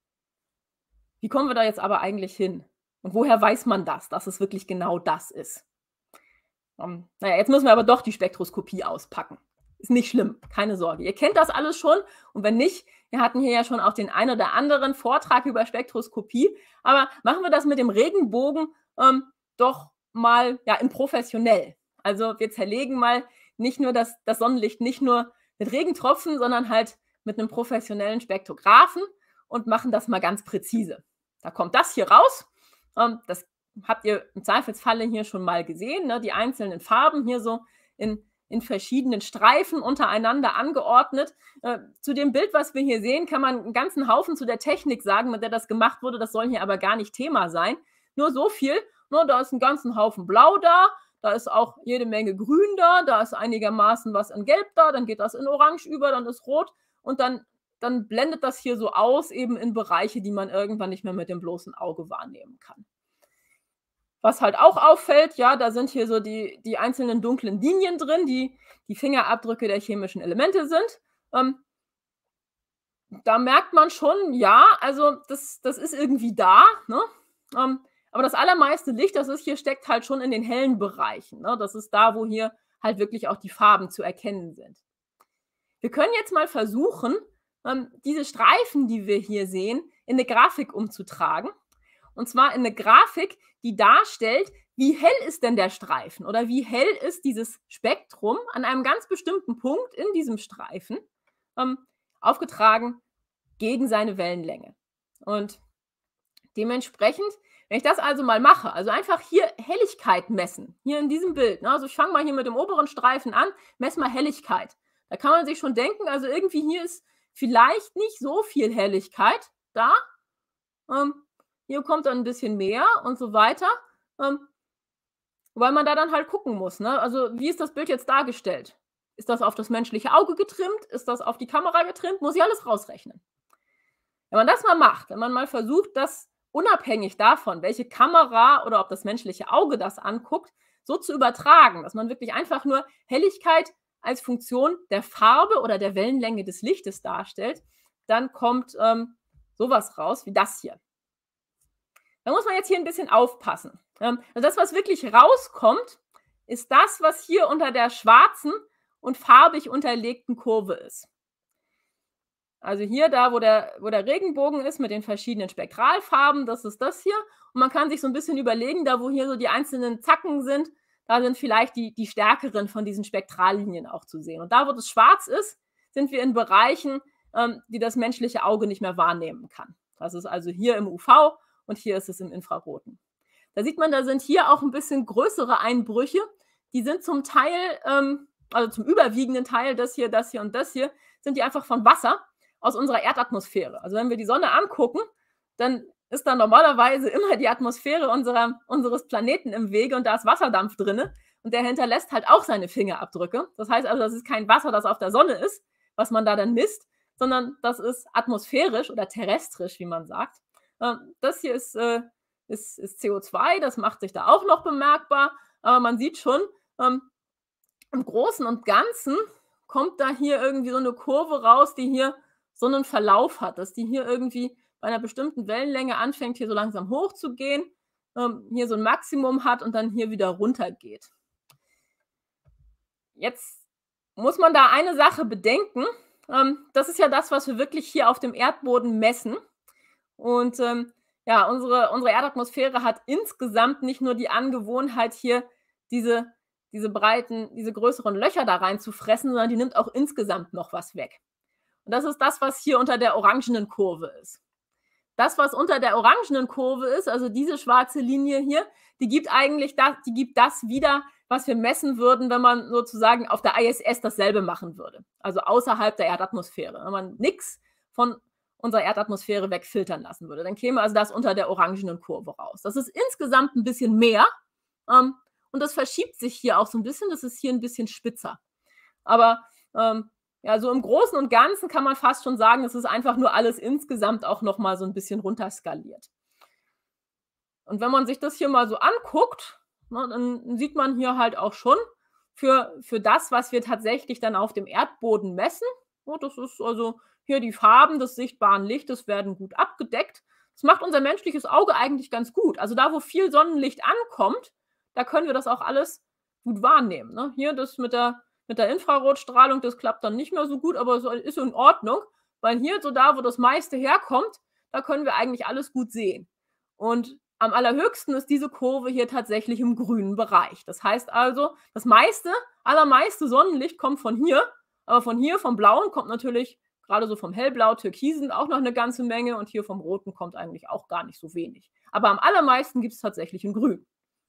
Speaker 1: Wie kommen wir da jetzt aber eigentlich hin? Und woher weiß man das, dass es wirklich genau das ist? Ähm, na ja, jetzt müssen wir aber doch die Spektroskopie auspacken. Ist nicht schlimm, keine Sorge. Ihr kennt das alles schon und wenn nicht, wir hatten hier ja schon auch den ein oder anderen Vortrag über Spektroskopie, aber machen wir das mit dem Regenbogen, ähm, doch mal, ja, in professionell. Also, wir zerlegen mal nicht nur das das Sonnenlicht nicht nur mit Regentropfen, sondern halt mit 'nem professionellen Spektrographen und machen das mal ganz präzise. Da kommt das hier raus. Ähm, das habt ihr im Zweifelsfalle hier schon mal gesehen, ne, die einzelnen Farben hier so in in verschiedenen Streifen untereinander angeordnet. Äh, zu dem Bild, was wir hier sehen, kann man 'n ganzen Haufen zu der Technik sagen, mit der das gemacht wurde. Das soll hier aber gar nicht Thema sein. Nur so viel, ne, da ist 'n ganzen Haufen Blau da, da ist auch jede Menge Grün da, da ist einigermaßen was in Gelb da, dann geht das in Orange über, dann ist Rot und dann dann blendet das hier so aus eben in Bereiche, die man irgendwann nicht mehr mit dem bloßen Auge wahrnehmen kann. Was halt auch auffällt, ja, da sind hier so die die einzelnen dunklen Linien drin, die die Fingerabdrücke der chemischen Elemente sind. Ähm da merkt man schon, ja, also das das ist irgendwie da, ne? Ähm, aber das allermeiste Licht, das ist hier steckt halt schon in den hellen Bereichen, ne? Das ist da, wo hier halt wirklich auch die Farben zu erkennen sind. Wir können jetzt mal versuchen, ähm, diese Streifen, die wir hier sehen, in 'ne Grafik umzutragen. Und zwar in 'ne Grafik, die darstellt, wie hell ist denn der Streifen oder wie hell ist dieses Spektrum an einem ganz bestimmten Punkt in diesem Streifen, ähm, aufgetragen gegen seine Wellenlänge. Und Dementsprechend, wenn ich das also mal mache, also einfach hier Helligkeit messen, hier in diesem Bild, ne? Also, ich fange mal hier mit dem oberen Streifen an, messe mal Helligkeit. Da kann man sich schon denken, also irgendwie hier ist vielleicht nicht so viel Helligkeit da. Ähm, hier kommt dann 'n bisschen mehr und so weiter, ähm, weil man da dann halt gucken muss, ne? Also, wie ist das Bild jetzt dargestellt? Ist das auf das menschliche Auge getrimmt? Ist das auf die Kamera getrimmt? Muss ich alles rausrechnen. Wenn man das mal macht, wenn man mal versucht, das unabhängig davon, welche Kamera oder ob das menschliche Auge das anguckt, so zu übertragen, dass man wirklich einfach nur Helligkeit als Funktion der Farbe oder der Wellenlänge des Lichtes darstellt, dann kommt, ähm, so was raus wie das hier. Da muss man jetzt hier 'n bisschen aufpassen. Ähm, also das, was wirklich rauskommt, ist das, was hier unter der schwarzen und farbig unterlegten Kurve ist. Also hier, da wo der wo der Regenbogen ist mit den verschiedenen Spektralfarben, das ist das hier. Und man kann sich so 'n bisschen überlegen, da wo hier so die einzelnen Zacken sind, da sind vielleicht die die stärkeren von diesen Spektrallinien auch zu sehen. Und da, wo das schwarz ist, sind wir in Bereichen, ähm, die das menschliche Auge nicht mehr wahrnehmen kann. Das ist also hier im U V und hier ist es im Infraroten. Da sieht man, da sind hier auch 'n bisschen größere Einbrüche. Die sind zum Teil, ähm also zum überwiegenden Teil, das hier, das hier und das hier, sind die einfach von Wasser aus unserer Erdatmosphäre. Also, wenn wir die Sonne angucken, dann ist da normalerweise immer die Atmosphäre unserer unseres Planeten im Wege und da ist Wasserdampf drinne und der hinterlässt halt auch seine Fingerabdrücke. Das heißt also, das ist kein Wasser, das auf der Sonne ist, was man da dann misst, sondern das ist atmosphärisch oder terrestrisch, wie man sagt. Ähm, das hier ist, äh ist ist C O zwei, das macht sich da auch noch bemerkbar, aber man sieht schon, ähm, im Großen und Ganzen kommt da hier irgendwie so 'ne Kurve raus, die hier so 'nen Verlauf hat, dass die hier irgendwie bei 'ner bestimmten Wellenlänge anfängt, hier so langsam hochzugehen, ähm, hier so 'n Maximum hat und dann hier wieder runtergeht. Jetzt muss man da eine Sache bedenken, ähm, das ist ja das, was wir wirklich hier auf dem Erdboden messen. Und, ähm, ja, unsere unsere Erdatmosphäre hat insgesamt nicht nur die Angewohnheit, hier diese diese breiten diese größeren Löcher da rein zu fressen, sondern die nimmt auch insgesamt noch was weg. Und das ist das, was hier unter der orangenen Kurve ist. Das, was unter der orangenen Kurve ist, also diese schwarze Linie hier, die gibt eigentlich da die gibt das wieder, was wir messen würden, wenn man sozusagen auf der I S S dasselbe machen würde, also außerhalb der Erdatmosphäre. Wenn man nix von unserer Erdatmosphäre wegfiltern lassen würde, dann käme also das unter der orangenen Kurve raus. Das ist insgesamt 'n bisschen mehr, ähm, und das verschiebt sich hier auch so 'n bisschen, das ist hier 'n bisschen spitzer. Aber, ähm, ja, so im Großen und Ganzen kann man fast schon sagen, es ist einfach nur alles insgesamt auch noch mal so 'n bisschen runterskaliert. Und wenn man sich das hier mal so anguckt, ne, dann sieht man hier halt auch schon für für das, was wir tatsächlich dann auf dem Erdboden messen, ne, das ist also hier die Farben des sichtbaren Lichtes werden gut abgedeckt. Das macht unser menschliches Auge eigentlich ganz gut. Also da, wo viel Sonnenlicht ankommt, da können wir das auch alles gut wahrnehmen, ne? Hier das mit der mit der Infrarotstrahlung, das klappt dann nicht mehr so gut, aber so ist in Ordnung, weil hier so da, wo das meiste herkommt, da können wir eigentlich alles gut sehen. Und am allerhöchsten ist diese Kurve hier tatsächlich im grünen Bereich. Das heißt also, das meiste allermeiste Sonnenlicht kommt von hier, aber von hier, vom Blauen, kommt natürlich grade so vom Hellblau, Türkisen auch noch 'ne ganze Menge und hier vom Roten kommt eigentlich auch gar nicht so wenig. Aber am allermeisten gibt's tatsächlich in Grün.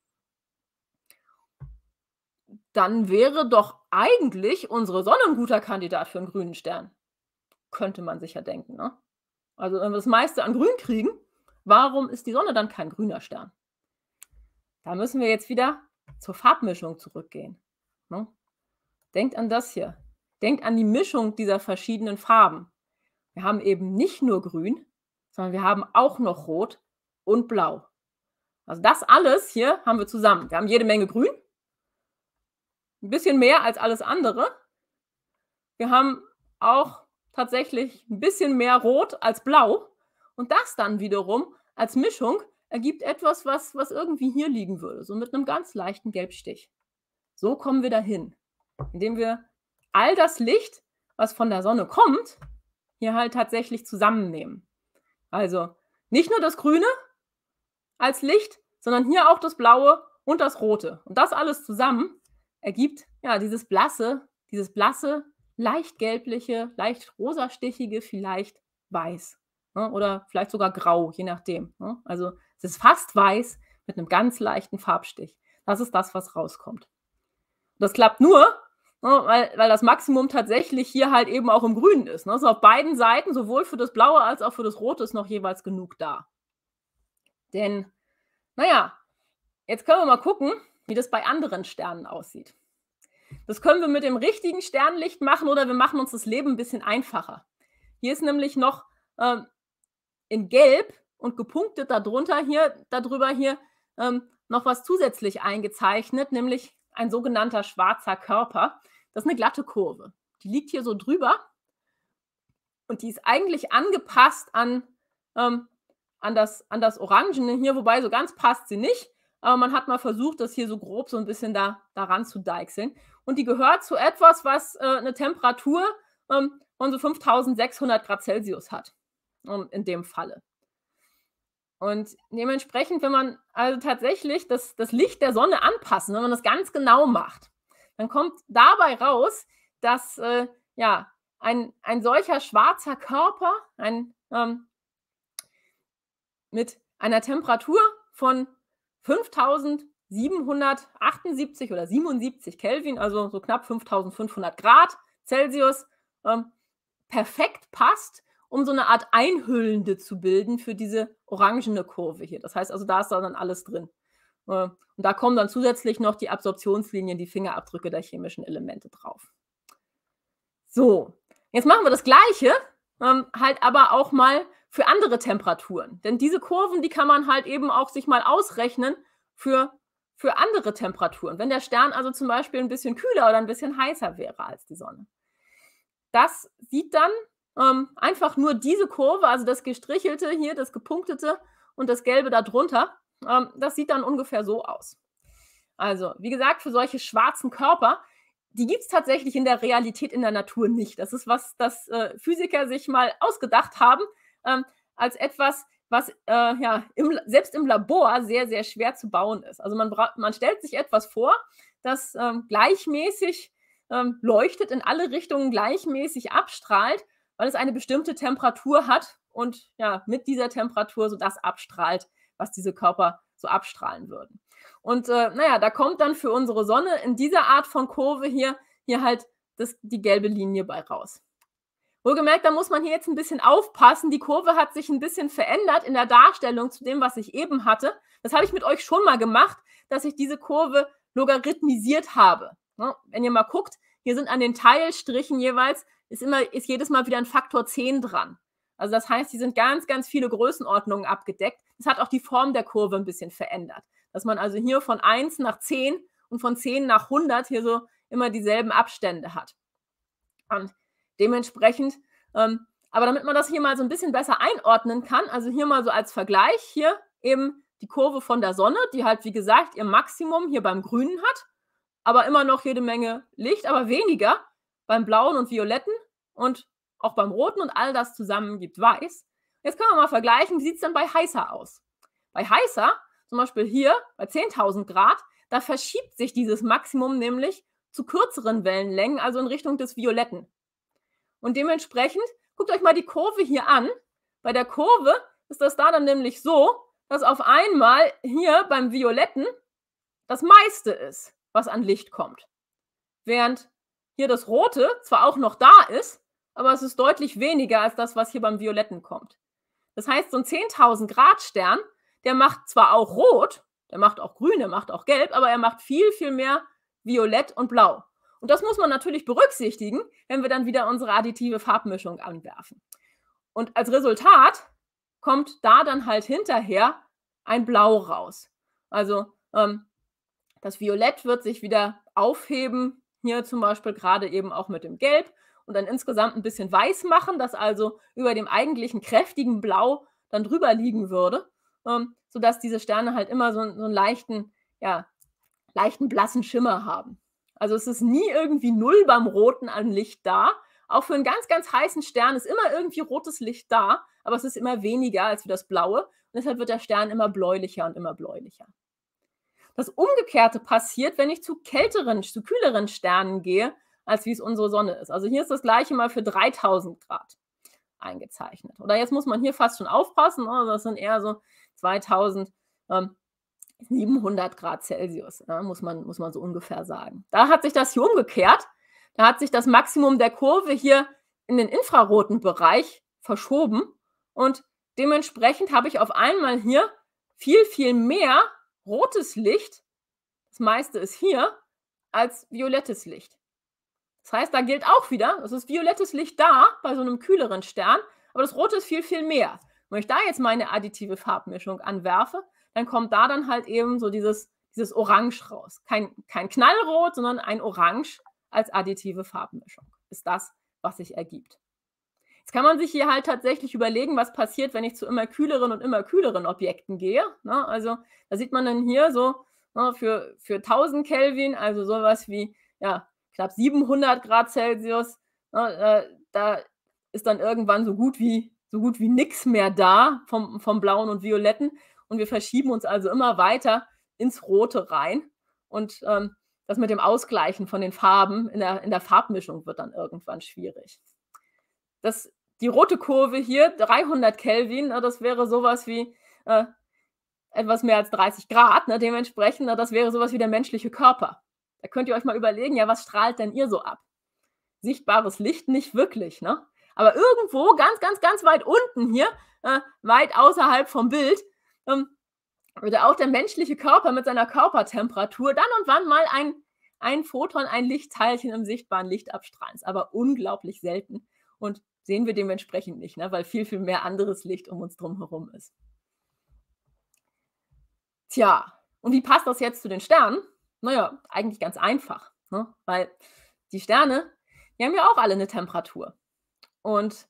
Speaker 1: Dann wäre doch eigentlich unsere Sonne 'n guter Kandidat für 'n grünen Stern. Könnte man sich ja denken, ne? Also, wenn wir das meiste an Grün kriegen, warum ist die Sonne dann kein grüner Stern? Da müssen wir jetzt wieder zur Farbmischung zurückgehen, ne? Denkt an das hier. Denkt an die Mischung dieser verschiedenen Farben. Wir haben eben nicht nur Grün, sondern wir haben auch noch Rot und Blau. Also, das alles hier haben wir zusammen. Wir haben jede Menge Grün 'n bisschen mehr als alles andere. Wir haben auch tatsächlich 'n bisschen mehr Rot als Blau und das dann wiederum als Mischung ergibt etwas, was was irgendwie hier liegen würde, so mit 'nem ganz leichten Gelbstich. So kommen wir dahin, indem wir all das Licht, was von der Sonne kommt, hier halt tatsächlich zusammennehmen. Also, nicht nur das Grüne als Licht, sondern hier auch das Blaue und das Rote. Und das alles zusammen ergibt, ja, dieses blasse dieses blasse, leicht gelbliche, leicht rosastichige, vielleicht Weiß. ne, oder vielleicht sogar grau, je nachdem, ne? Also, es ist fast weiß mit einem ganz leichten Farbstich. Das ist das, was rauskommt. Das klappt nur, ne, weil weil das Maximum tatsächlich hier halt eben auch im Grünen ist, ne? Ist auf beiden Seiten, sowohl für das Blaue als auch für das Rote ist noch jeweils genug da. Denn, na ja, jetzt können wir mal gucken, wie das bei anderen Sternen aussieht. Das können wir mit dem richtigen Sternlicht machen oder wir machen uns das Leben ein bisschen einfacher. Hier ist nämlich noch, ähm, in Gelb und gepunktet darunter hier darüber hier, ähm, noch was zusätzlich eingezeichnet, nämlich ein sogenannter schwarzer Körper. Das ist eine glatte Kurve. Die liegt hier so drüber und die ist eigentlich angepasst an, ähm, an das an das Orangene hier, wobei so ganz passt sie nicht, aber man hat mal versucht, das hier so grob so ein bisschen da daran zu deichseln. Und die gehört zu etwas, was, äh, 'ne Temperatur, ähm, von so fünftausendsechshundert Grad Celsius hat, ähm, in dem Falle. Und dementsprechend, wenn man also tatsächlich das das Licht der Sonne anpassen, wenn man das ganz genau macht, dann kommt dabei raus, dass, äh, ja, ein ein solcher schwarzer Körper, ein, ähm mit einer Temperatur von fünftausendsiebenhundertachtundsiebzig oder siebenundsiebzig Kelvin, also so knapp fünftausendfünfhundert Grad Celsius, ähm, perfekt passt, um so eine Art Einhüllende zu bilden für diese orangene Kurve hier. Das heißt also, da ist da dann alles drin. Äh, und da kommen dann zusätzlich noch die Absorptionslinien, die Fingerabdrücke der chemischen Elemente drauf. So, jetzt machen wir das Gleiche, ähm, halt aber auch mal für andere Temperaturen. Denn diese Kurven, die kann man halt eben auch sich mal ausrechnen für, für andere Temperaturen. Wenn der Stern also zum Beispiel ein bisschen kühler oder ein bisschen heißer wäre als die Sonne. Das sieht dann ähm, einfach nur diese Kurve, also das gestrichelte hier, das gepunktete und das gelbe darunter, ähm, das sieht dann ungefähr so aus. Also, wie gesagt, für solche schwarzen Körper, die gibt es tatsächlich in der Realität in der Natur nicht. Das ist was, das äh, Physiker sich mal ausgedacht haben, ähm, als etwas, was äh, ja, im, selbst im Labor sehr, sehr schwer zu bauen ist. Also man, bra- man stellt sich etwas vor, das ähm, gleichmäßig ähm, leuchtet, in alle Richtungen gleichmäßig abstrahlt, weil es eine bestimmte Temperatur hat und ja, mit dieser Temperatur so das abstrahlt, was diese Körper so abstrahlen würden. Und äh, naja, da kommt dann für unsere Sonne in dieser Art von Kurve hier, hier halt das, die gelbe Linie bei raus. Wohlgemerkt, da muss man hier jetzt ein bisschen aufpassen. Die Kurve hat sich ein bisschen verändert in der Darstellung zu dem, was ich eben hatte. Das habe ich mit euch schon mal gemacht, dass ich diese Kurve logarithmisiert habe. Ne? Wenn ihr mal guckt, hier sind an den Teilstrichen jeweils, ist, immer, ist jedes Mal wieder ein Faktor zehn dran. Also das heißt, hier sind ganz, ganz viele Größenordnungen abgedeckt. Das hat auch die Form der Kurve ein bisschen verändert. Dass man also hier von eins nach zehn und von zehn nach hundert hier so immer dieselben Abstände hat. Und dementsprechend, ähm, aber damit man das hier mal so ein bisschen besser einordnen kann, also hier mal so als Vergleich, hier eben die Kurve von der Sonne, die halt, wie gesagt, ihr Maximum hier beim Grünen hat, aber immer noch jede Menge Licht, aber weniger beim Blauen und Violetten und auch beim Roten und all das zusammen gibt Weiß. Jetzt können wir mal vergleichen, wie sieht es denn bei heißer aus? Bei heißer, zum Beispiel hier bei zehntausend Grad, da verschiebt sich dieses Maximum nämlich zu kürzeren Wellenlängen, also in Richtung des Violetten. Und dementsprechend, guckt euch mal die Kurve hier an. Bei der Kurve ist das da dann nämlich so, dass auf einmal hier beim Violetten das meiste ist, was an Licht kommt. Während hier das Rote zwar auch noch da ist, aber es ist deutlich weniger als das, was hier beim Violetten kommt. Das heißt, so ein zehntausend Grad Stern, der macht zwar auch rot, der macht auch grün, der macht auch gelb, aber er macht viel, viel mehr Violett und Blau. Und das muss man natürlich berücksichtigen, wenn wir dann wieder unsere additive Farbmischung anwerfen. Und als Resultat kommt da dann halt hinterher ein Blau raus. Also ähm, das Violett wird sich wieder aufheben, hier zum Beispiel gerade eben auch mit dem Gelb und dann insgesamt ein bisschen weiß machen, das also über dem eigentlichen kräftigen Blau dann drüber liegen würde, ähm, sodass diese Sterne halt immer so, so einen leichten, ja, leichten blassen Schimmer haben. Also es ist nie irgendwie null beim Roten an Licht da. Auch für einen ganz, ganz heißen Stern ist immer irgendwie rotes Licht da, aber es ist immer weniger als für das Blaue. Und deshalb wird der Stern immer bläulicher und immer bläulicher. Das Umgekehrte passiert, wenn ich zu kälteren, zu kühleren Sternen gehe, als wie es unsere Sonne ist. Also hier ist das gleiche mal für dreitausend Grad. eingezeichnet. Oder jetzt muss man hier fast schon aufpassen, ne? Das sind eher so zweitausendsiebenhundert Grad Celsius, ne? muss man, muss man so ungefähr sagen. Da hat sich das hier umgekehrt. Da hat sich das Maximum der Kurve hier in den infraroten Bereich verschoben und dementsprechend habe ich auf einmal hier viel, viel mehr rotes Licht, das meiste ist hier, als violettes Licht. Das heißt, da gilt auch wieder, es ist violettes Licht da bei so einem kühleren Stern, aber das Rote ist viel, viel mehr. Wenn ich da jetzt meine additive Farbmischung anwerfe, dann kommt da dann halt eben so dieses, dieses Orange raus. Kein, kein Knallrot, sondern ein Orange als additive Farbmischung. Ist das, was sich ergibt. Jetzt kann man sich hier halt tatsächlich überlegen, was passiert, wenn ich zu immer kühleren und immer kühleren Objekten gehe. Ne? Also da sieht man dann hier so ne, für, für tausend Kelvin, also sowas wie ja, knapp siebenhundert Grad Celsius, ne, äh, da ist dann irgendwann so gut wie, so gut wie nichts mehr da vom, vom Blauen und Violetten. Und wir verschieben uns also immer weiter ins Rote rein. Und ähm, das mit dem Ausgleichen von den Farben in der, in der Farbmischung wird dann irgendwann schwierig. Das, die rote Kurve hier, dreihundert Kelvin, ne, das wäre sowas wie äh, etwas mehr als dreißig Grad. Ne, dementsprechend, ne, das wäre sowas wie der menschliche Körper. Da könnt ihr euch mal überlegen, ja, was strahlt denn ihr so ab? Sichtbares Licht nicht wirklich, ne? Aber irgendwo ganz, ganz, ganz weit unten hier, äh, weit außerhalb vom Bild, ähm, würde auch der menschliche Körper mit seiner Körpertemperatur dann und wann mal ein, ein Photon, ein Lichtteilchen im sichtbaren Licht abstrahlen. Ist aber unglaublich selten und sehen wir dementsprechend nicht, ne? Weil viel, viel mehr anderes Licht um uns drum herum ist. Tja, und wie passt das jetzt zu den Sternen? Naja, eigentlich ganz einfach, ne? Weil die Sterne, die haben ja auch alle eine Temperatur. Und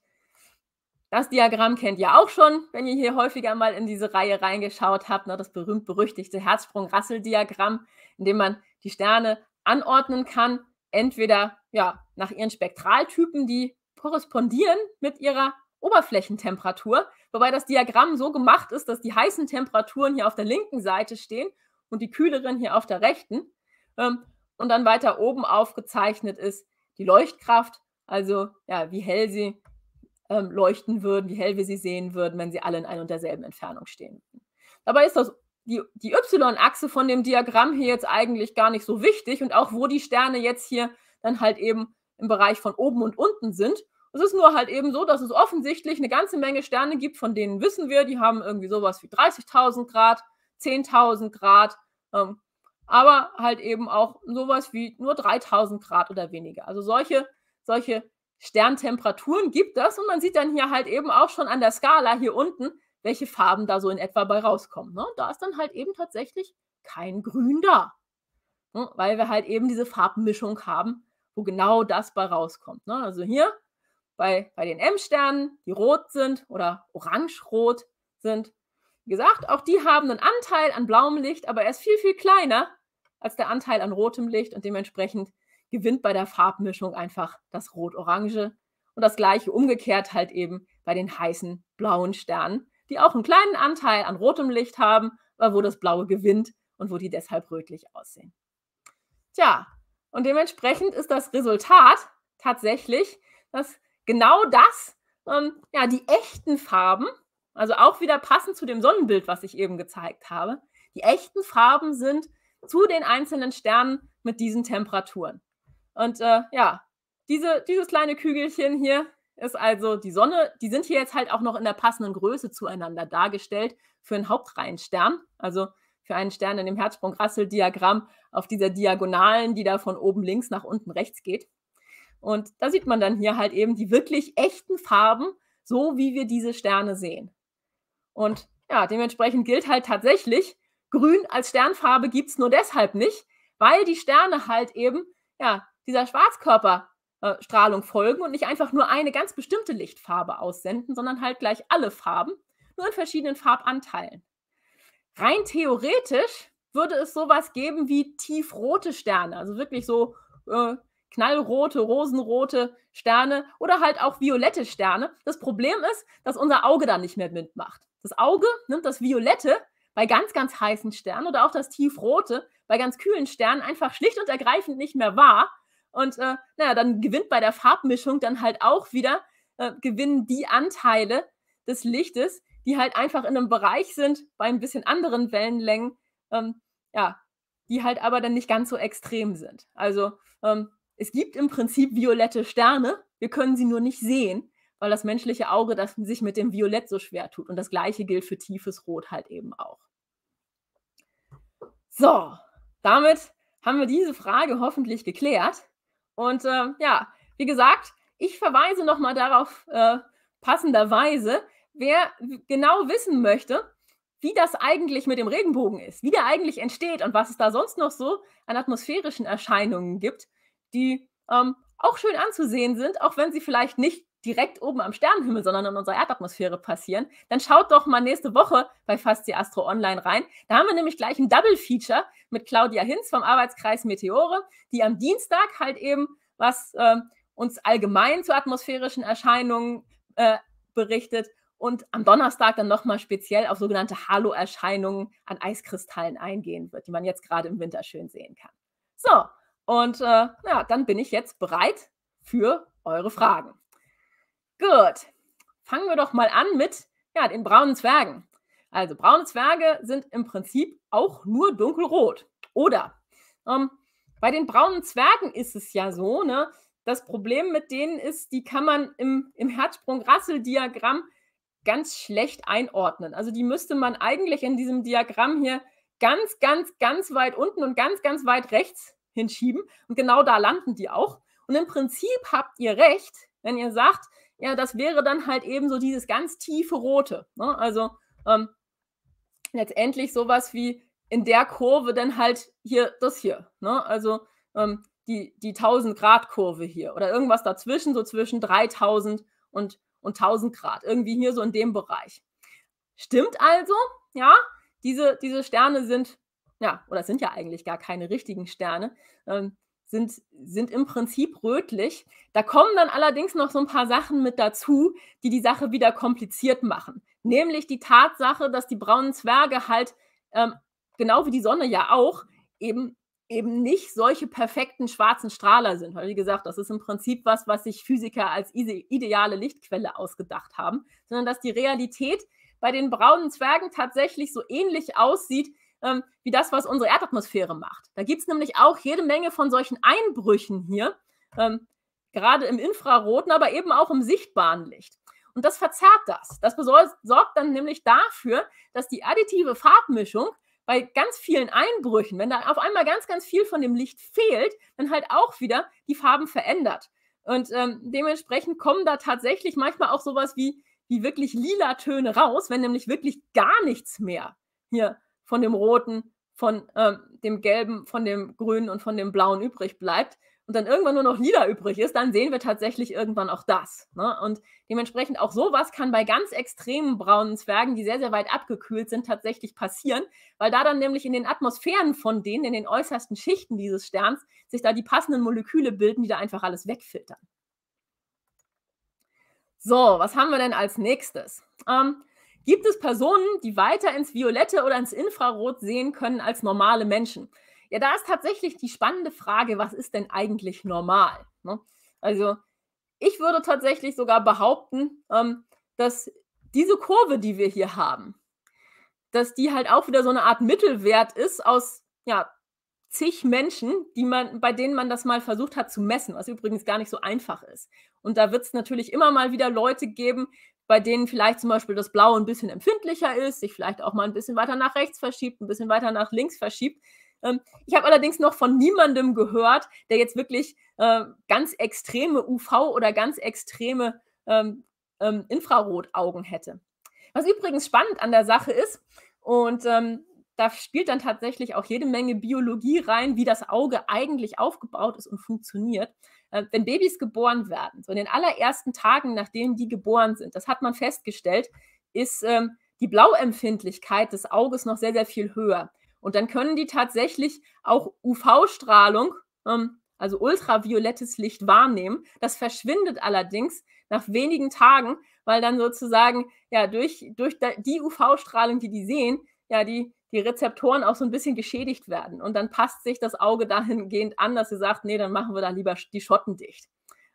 Speaker 1: das Diagramm kennt ihr auch schon, wenn ihr hier häufiger mal in diese Reihe reingeschaut habt, ne? Das berühmt-berüchtigte Hertzsprung-Russell-Diagramm, in dem man die Sterne anordnen kann, entweder ja, nach ihren Spektraltypen, die korrespondieren mit ihrer Oberflächentemperatur, wobei das Diagramm so gemacht ist, dass die heißen Temperaturen hier auf der linken Seite stehen und die kühleren hier auf der rechten. Ähm, und dann weiter oben aufgezeichnet ist die Leuchtkraft, also ja, wie hell sie ähm, leuchten würden, wie hell wir sie sehen würden, wenn sie alle in einer und derselben Entfernung stehen. Dabei ist das, die, die Y-Achse von dem Diagramm hier jetzt eigentlich gar nicht so wichtig und auch wo die Sterne jetzt hier dann halt eben im Bereich von oben und unten sind. Es ist nur halt eben so, dass es offensichtlich eine ganze Menge Sterne gibt, von denen wissen wir, die haben irgendwie sowas wie dreißigtausend Grad, zehntausend Grad, ähm, aber halt eben auch sowas wie nur dreitausend Grad oder weniger. Also solche, solche Sterntemperaturen gibt es und man sieht dann hier halt eben auch schon an der Skala hier unten, welche Farben da so in etwa bei rauskommen. Ne? Da ist dann halt eben tatsächlich kein Grün da, ne? Weil wir halt eben diese Farbmischung haben, wo genau das bei rauskommt. Ne? Also hier bei, bei den M-Sternen, die rot sind oder orange-rot sind, wie gesagt, auch die haben einen Anteil an blauem Licht, aber er ist viel, viel kleiner als der Anteil an rotem Licht und dementsprechend gewinnt bei der Farbmischung einfach das Rot-Orange und das gleiche umgekehrt halt eben bei den heißen blauen Sternen, die auch einen kleinen Anteil an rotem Licht haben, aber wo das Blaue gewinnt und wo die deshalb rötlich aussehen. Tja, und dementsprechend ist das Resultat tatsächlich, dass genau das, ähm, ja, die echten Farben, also auch wieder passend zu dem Sonnenbild, was ich eben gezeigt habe, die echten Farben sind zu den einzelnen Sternen mit diesen Temperaturen. Und äh, ja, diese, dieses kleine Kügelchen hier ist also die Sonne. Die sind hier jetzt halt auch noch in der passenden Größe zueinander dargestellt für einen Hauptreihenstern, also für einen Stern in dem Hertzsprung-Russell-Diagramm auf dieser Diagonalen, die da von oben links nach unten rechts geht. Und da sieht man dann hier halt eben die wirklich echten Farben, so wie wir diese Sterne sehen. Und ja, dementsprechend gilt halt tatsächlich, Grün als Sternfarbe gibt es nur deshalb nicht, weil die Sterne halt eben ja, dieser Schwarzkörperstrahlung folgen und nicht einfach nur eine ganz bestimmte Lichtfarbe aussenden, sondern halt gleich alle Farben, nur in verschiedenen Farbanteilen. Rein theoretisch würde es sowas geben wie tiefrote Sterne, also wirklich so äh, knallrote, rosenrote Sterne oder halt auch violette Sterne. Das Problem ist, dass unser Auge da nicht mehr mitmacht. Das Auge nimmt das Violette bei ganz, ganz heißen Sternen oder auch das Tiefrote bei ganz kühlen Sternen einfach schlicht und ergreifend nicht mehr wahr. Und äh, naja, dann gewinnt bei der Farbmischung dann halt auch wieder äh, gewinnen die Anteile des Lichtes, die halt einfach in einem Bereich sind bei ein bisschen anderen Wellenlängen, ähm, ja, die halt aber dann nicht ganz so extrem sind. Also, ähm, es gibt im Prinzip violette Sterne, wir können sie nur nicht sehen, weil das menschliche Auge das sich mit dem Violett so schwer tut. Und das Gleiche gilt für tiefes Rot halt eben auch. So, damit haben wir diese Frage hoffentlich geklärt. Und äh, ja, wie gesagt, ich verweise noch mal darauf äh, passenderweise, wer genau wissen möchte, wie das eigentlich mit dem Regenbogen ist, wie der eigentlich entsteht und was es da sonst noch so an atmosphärischen Erscheinungen gibt, die ähm, auch schön anzusehen sind, auch wenn sie vielleicht nicht direkt oben am Sternenhimmel, sondern in unserer Erdatmosphäre passieren, dann schaut doch mal nächste Woche bei Faszie Astro Online rein. Da haben wir nämlich gleich ein Double-Feature mit Claudia Hinz vom Arbeitskreis Meteore, die am Dienstag halt eben was äh, uns allgemein zu atmosphärischen Erscheinungen äh, berichtet und am Donnerstag dann nochmal speziell auf sogenannte Halo-Erscheinungen an Eiskristallen eingehen wird, die man jetzt gerade im Winter schön sehen kann. So, und äh, ja, dann bin ich jetzt bereit für eure Fragen. Gut, fangen wir doch mal an mit ja, den braunen Zwergen. Also braune Zwerge sind im Prinzip auch nur dunkelrot. Oder ähm, bei den braunen Zwergen ist es ja so, ne, das Problem mit denen ist, die kann man im, im Herzsprung-Rassel-Diagramm ganz schlecht einordnen. Also die müsste man eigentlich in diesem Diagramm hier ganz, ganz, ganz weit unten und ganz, ganz weit rechts hinschieben. Und genau da landen die auch. Und im Prinzip habt ihr recht, wenn ihr sagt, ja, das wäre dann halt eben so dieses ganz tiefe Rote. Ne? Also ähm, letztendlich sowas wie in der Kurve dann halt hier das hier. Ne? Also ähm, die, die tausend-Grad-Kurve hier oder irgendwas dazwischen, so zwischen dreitausend und, und tausend Grad. Irgendwie hier so in dem Bereich. Stimmt also, ja, diese, diese Sterne sind, ja, oder sind ja eigentlich gar keine richtigen Sterne, ähm, sind, sind im Prinzip rötlich. Da kommen dann allerdings noch so ein paar Sachen mit dazu, die die Sache wieder kompliziert machen. Nämlich die Tatsache, dass die braunen Zwerge halt, ähm, genau wie die Sonne ja auch, eben, eben nicht solche perfekten schwarzen Strahler sind. Weil, wie gesagt, das ist im Prinzip was, was sich Physiker als ide ideale Lichtquelle ausgedacht haben, sondern dass die Realität bei den braunen Zwergen tatsächlich so ähnlich aussieht, ähm, wie das, was unsere Erdatmosphäre macht. Da gibt es nämlich auch jede Menge von solchen Einbrüchen hier, ähm, gerade im Infraroten, aber eben auch im sichtbaren Licht. Und das verzerrt das. Das sorgt dann nämlich dafür, dass die additive Farbmischung bei ganz vielen Einbrüchen, wenn da auf einmal ganz, ganz viel von dem Licht fehlt, dann halt auch wieder die Farben verändert. Und ähm, dementsprechend kommen da tatsächlich manchmal auch sowas wie, wie wirklich lila Töne raus, wenn nämlich wirklich gar nichts mehr hier von dem Roten, von ähm, dem Gelben, von dem Grünen und von dem Blauen übrig bleibt und dann irgendwann nur noch lila übrig ist, dann sehen wir tatsächlich irgendwann auch das. Ne? Und dementsprechend auch sowas kann bei ganz extremen braunen Zwergen, die sehr, sehr weit abgekühlt sind, tatsächlich passieren, weil da dann nämlich in den Atmosphären von denen, in den äußersten Schichten dieses Sterns, sich da die passenden Moleküle bilden, die da einfach alles wegfiltern. So, was haben wir denn als nächstes? Ähm, gibt es Personen, die weiter ins Violette oder ins Infrarot sehen können als normale Menschen? Ja, da ist tatsächlich die spannende Frage, was ist denn eigentlich normal? Ne? Also ich würde tatsächlich sogar behaupten, ähm, dass diese Kurve, die wir hier haben, dass die halt auch wieder so eine Art Mittelwert ist aus ja, zig Menschen, die man, bei denen man das mal versucht hat zu messen, was übrigens gar nicht so einfach ist. Und da wird es natürlich immer mal wieder Leute geben, bei denen vielleicht zum Beispiel das Blau ein bisschen empfindlicher ist, sich vielleicht auch mal ein bisschen weiter nach rechts verschiebt, ein bisschen weiter nach links verschiebt. Ähm, ich habe allerdings noch von niemandem gehört, der jetzt wirklich äh, ganz extreme U V- oder ganz extreme ähm, ähm, Infrarotaugen hätte. Was übrigens spannend an der Sache ist, und ähm, da spielt dann tatsächlich auch jede Menge Biologie rein, wie das Auge eigentlich aufgebaut ist und funktioniert. Äh, wenn Babys geboren werden, so in den allerersten Tagen, nachdem die geboren sind, das hat man festgestellt, ist ähm, die Blauempfindlichkeit des Auges noch sehr, sehr viel höher. Und dann können die tatsächlich auch U V-Strahlung, ähm, also ultraviolettes Licht wahrnehmen. Das verschwindet allerdings nach wenigen Tagen, weil dann sozusagen ja durch, durch die U V-Strahlung, die die sehen, ja die, die Rezeptoren auch so ein bisschen geschädigt werden. Und dann passt sich das Auge dahingehend an, dass sie sagt, nee, dann machen wir da lieber die Schotten dicht.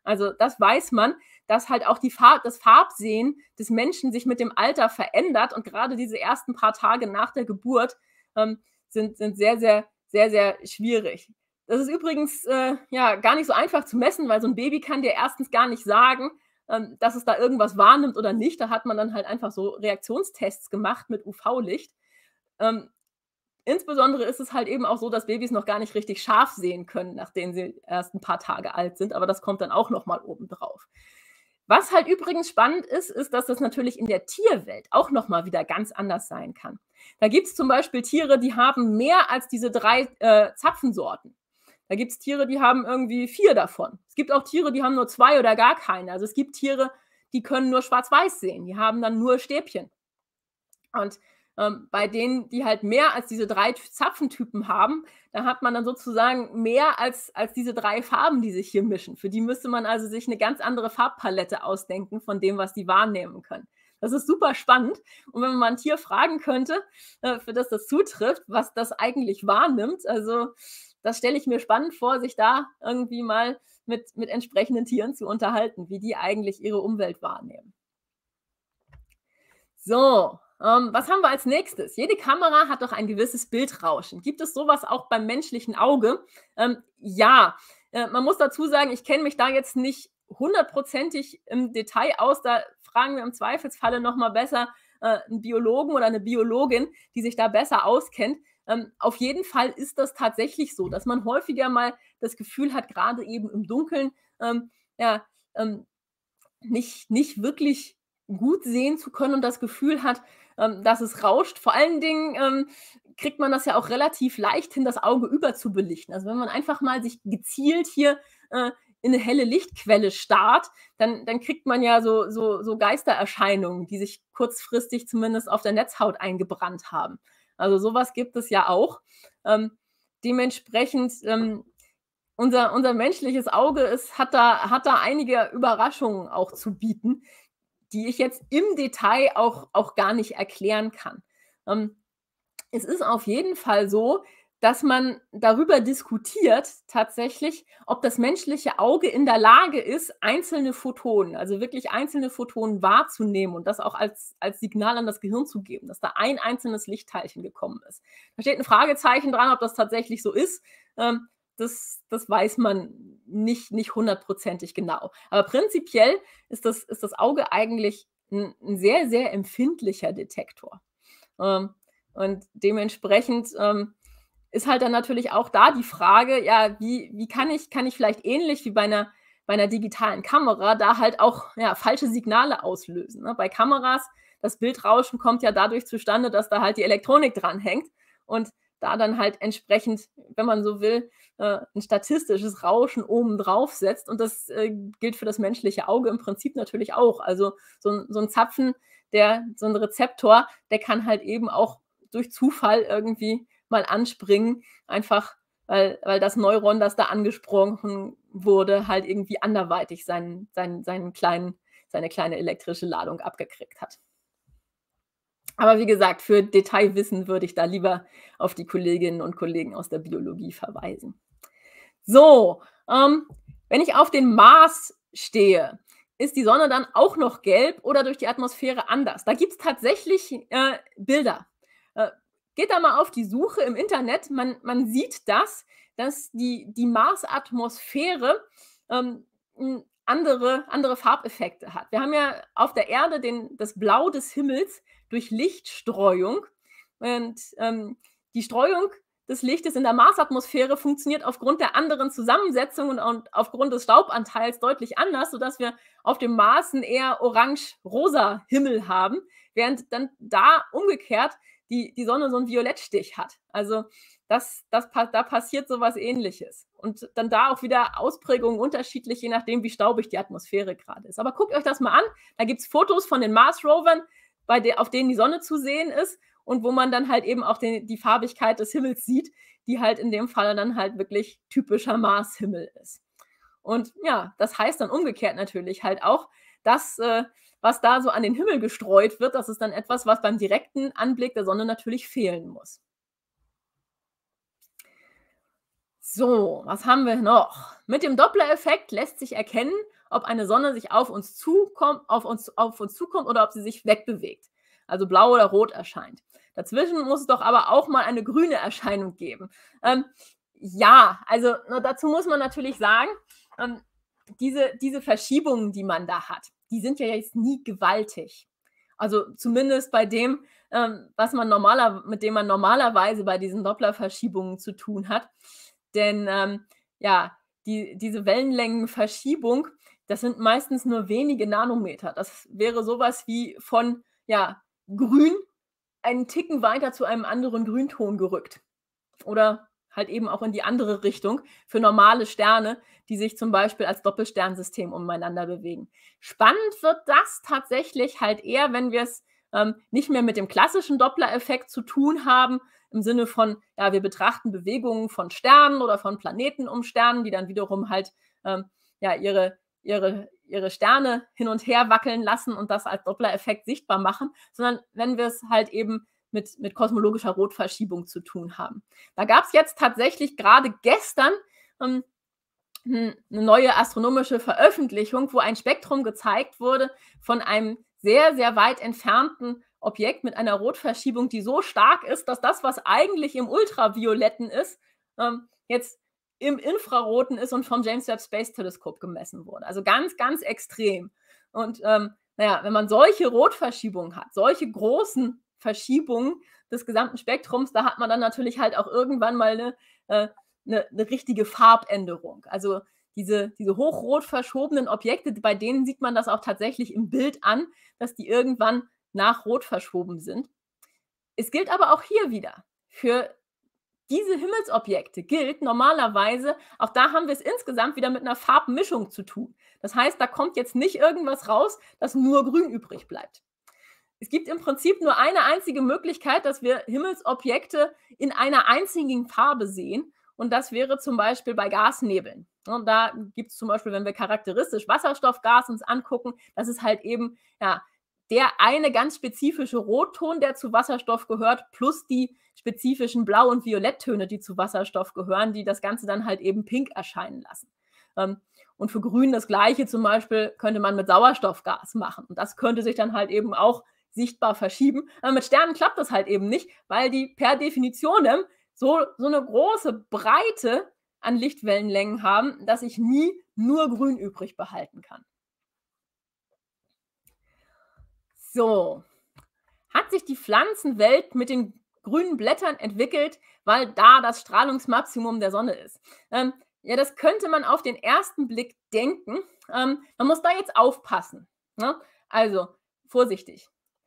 Speaker 1: Also das weiß man, dass halt auch die Farb das Farbsehen des Menschen sich mit dem Alter verändert und gerade diese ersten paar Tage nach der Geburt, ähm, sind sind sehr, sehr, sehr, sehr schwierig. Das ist übrigens, äh, ja, gar nicht so einfach zu messen, weil so 'n Baby kann dir erstens gar nicht sagen, ähm, dass es da irgendwas wahrnimmt oder nicht. Da hat man dann halt einfach so Reaktionstests gemacht mit U V-Licht. Ähm, insbesondere ist es halt eben auch so, dass Babys noch gar nicht richtig scharf sehen können, nachdem sie erst 'n paar Tage alt sind, aber das kommt dann auch noch mal obendrauf. Was halt übrigens spannend ist, ist, dass das natürlich in der Tierwelt auch noch mal wieder ganz anders sein kann. Da gibt's zum Beispiel Tiere, die haben mehr als diese drei, äh, Zapfensorten. Da gibt's Tiere, die haben irgendwie vier davon. Es gibt auch Tiere, die haben nur zwei oder gar keine. Also, es gibt Tiere, die können nur schwarz-weiß sehen, die haben dann nur Stäbchen. Und, ähm, bei denen, die halt mehr als diese drei T Zapfentypen haben, da hat man dann sozusagen mehr als als diese drei Farben, die sich hier mischen. Für die müsste man also sich 'ne ganz andere Farbpalette ausdenken von dem, was die wahrnehmen können. Das ist super spannend. Und wenn man mal 'n Tier fragen könnte, äh, für das das zutrifft, was das eigentlich wahrnimmt, also, das stelle ich mir spannend vor, sich da irgendwie mal mit mit entsprechenden Tieren zu unterhalten, wie die eigentlich ihre Umwelt wahrnehmen. So, ähm, was haben wir als Nächstes? Jede Kamera hat doch ein gewisses Bildrauschen. Gibt es so was auch beim menschlichen Auge? Ähm, ja, äh, man muss dazu sagen, ich kenne mich da jetzt nicht hundertprozentig im Detail aus. Da fragen wir im Zweifelsfalle noch mal besser, äh, 'n Biologen oder 'ne Biologin, die sich da besser auskennt. Ähm, auf jeden Fall ist das tatsächlich so, dass man häufiger mal das Gefühl hat, grade eben im Dunkeln, ähm, ja, ähm, nicht nicht wirklich gut sehen zu können und das Gefühl hat, ähm, dass es rauscht. Vor allen Dingen, ähm, kriegt man das ja auch relativ leicht hin, das Auge überzubelichten. Also, wenn man einfach mal sich gezielt hier, äh, in 'ne helle Lichtquelle starrt, dann dann kriegt man ja so so so Geistererscheinungen, die sich kurzfristig zumindest auf der Netzhaut eingebrannt haben. Also, so was gibt es ja auch. Ähm, dementsprechend, ähm, unser unser menschliches Auge, es hat da hat da einige Überraschungen auch zu bieten, die ich jetzt im Detail auch auch gar nicht erklären kann. Ähm, es ist auf jeden Fall so, dass man darüber diskutiert tatsächlich, ob das menschliche Auge in der Lage ist, einzelne Photonen, also wirklich einzelne Photonen wahrzunehmen und das auch als als Signal an das Gehirn zu geben, dass da ein einzelnes Lichtteilchen gekommen ist. Da steht 'n Fragezeichen dran, ob das tatsächlich so ist. Ähm, das das weiß man nicht nicht hundertprozentig genau. Aber prinzipiell ist das ist das Auge eigentlich 'n 'n sehr, sehr empfindlicher Detektor. Ähm, und dementsprechend, ähm, ist halt dann natürlich auch da die Frage, ja, wie wie kann ich kann ich vielleicht ähnlich wie bei 'ner bei 'ner digitalen Kamera da halt auch, ja, falsche Signale auslösen, ne? Bei Kameras, das Bildrauschen kommt ja dadurch zustande, dass da halt die Elektronik dranhängt und da dann halt entsprechend, wenn man so will, äh, 'n statistisches Rauschen obendrauf setzt und das, äh, gilt für das menschliche Auge im Prinzip natürlich auch. Also, so 'n so 'n Zapfen, der so 'n Rezeptor, der kann halt eben auch durch Zufall irgendwie mal anspringen, einfach weil weil das Neuron, das da angesprochen wurde, halt irgendwie anderweitig seinen seinen seinen kleinen seine kleine elektrische Ladung abgekriegt hat. Aber wie gesagt, für Detailwissen würde ich da lieber auf die Kolleginnen und Kollegen aus der Biologie verweisen. So, ähm, wenn ich auf den Mars stehe, ist die Sonne dann auch noch gelb oder durch die Atmosphäre anders? Da gibt's tatsächlich, äh, Bilder. Äh, geht da mal auf die Suche im Internet. Man man sieht das, dass die die Marsatmosphäre, ähm, hm, andere andere Farbeffekte hat. Wir haben ja auf der Erde den das Blau des Himmels durch Lichtstreuung und, ähm, die Streuung des Lichtes in der Marsatmosphäre funktioniert aufgrund der anderen Zusammensetzung und und aufgrund des Staubanteils deutlich anders, sodass wir auf dem Mars 'n eher orange-rosa Himmel haben, während dann da umgekehrt die die Sonne so 'n Violettstich hat. Also, das das pa da passiert so was Ähnliches. Und dann da auch wieder Ausprägungen unterschiedlich, je nachdem, wie staubig die Atmosphäre grade ist. Aber guckt euch das mal an. Da gibt's Fotos von den Mars-Rovern, bei de auf denen die Sonne zu sehen ist und wo man dann halt eben auch den die Farbigkeit des Himmels sieht, die halt in dem Fall dann halt wirklich typischer Marshimmel ist. Und ja, das heißt dann umgekehrt natürlich halt auch, dass, äh, was da so an den Himmel gestreut wird, das ist dann etwas, was beim direkten Anblick der Sonne natürlich fehlen muss. So, was haben wir noch? Mit dem Dopplereffekt lässt sich erkennen, ob eine Sonne sich auf uns zukommt auf uns auf uns zukommt oder ob sie sich wegbewegt, also blau oder rot erscheint. Dazwischen muss es doch aber auch mal eine grüne Erscheinung geben. Ähm, ja, also, ne, dazu muss man natürlich sagen, ähm, diese diese Verschiebungen, die man da hat, die sind ja jetzt nie gewaltig. Also, zumindest bei dem, ähm, was man normaler mit dem man normalerweise bei diesen Dopplerverschiebungen zu tun hat. Denn, ähm, ja, die diese Wellenlängenverschiebung, das sind meistens nur wenige Nanometer. Das wäre so was wie von, ja, grün einen Ticken weiter zu einem anderen Grünton gerückt oder halt eben auch in die andere Richtung für normale Sterne, die sich zum Beispiel als Doppelsternsystem umeinander bewegen. Spannend wird das tatsächlich halt eher, wenn wir's, ähm, nicht mehr mit dem klassischen Dopplereffekt zu tun haben, im Sinne von, ja, wir betrachten Bewegungen von Sternen oder von Planeten um Sternen, die dann wiederum halt, ähm, ja, ihre ihre ihre Sterne hin und her wackeln lassen und das als Dopplereffekt sichtbar machen, sondern wenn wir's halt eben mit mit kosmologischer Rotverschiebung zu tun haben. Da gab's jetzt tatsächlich grade gestern, ähm, 'n 'ne neue astronomische Veröffentlichung, wo ein Spektrum gezeigt wurde von einem sehr, sehr weit entfernten Objekt mit einer Rotverschiebung, die so stark ist, dass das, was eigentlich im Ultravioletten ist, ähm, jetzt im Infraroten ist und vom James Webb Space Telescope gemessen wurde. Also ganz, ganz extrem. Und, ähm, na ja, wenn man solche Rotverschiebungen hat, solche großen Verschiebungen des gesamten Spektrums, da hat man dann natürlich halt auch irgendwann mal 'ne äh, 'ne 'ne richtige Farbänderung. Also, diese diese hochrot verschobenen Objekte, bei denen sieht man das auch tatsächlich im Bild an, dass die irgendwann nach Rot verschoben sind. Es gilt aber auch hier wieder, für diese Himmelsobjekte gilt normalerweise auch da haben wir's insgesamt wieder mit 'ner Farbmischung zu tun. Das heißt, da kommt jetzt nicht irgendwas raus, dass nur grün übrig bleibt. Es gibt im Prinzip nur eine einzige Möglichkeit, dass wir Himmelsobjekte in einer einzigen Farbe sehen und das wäre zum Beispiel bei Gasnebeln. Und da gibt's zum Beispiel, wenn wir charakteristisch Wasserstoffgas uns angucken, das ist halt eben, ja, der eine ganz spezifische Rotton, der zu Wasserstoff gehört, plus die spezifischen Blau und Violetttöne, die zu Wasserstoff gehören, die das Ganze dann halt eben pink erscheinen lassen. Ähm, und für grün das Gleiche zum Beispiel könnte man mit Sauerstoffgas machen und das könnte sich dann halt eben auch sichtbar verschieben. Aber mit Sternen klappt das halt eben nicht, weil die per Definitionem so so 'ne große Breite an Lichtwellenlängen haben, dass ich nie nur grün übrig behalten kann. So. Hat sich die Pflanzenwelt mit den grünen Blättern entwickelt, weil da das Strahlungsmaximum der Sonne ist? Ähm, ja, das könnte man auf den ersten Blick denken. Ähm, man muss da jetzt aufpassen, ne? Also, vorsichtig.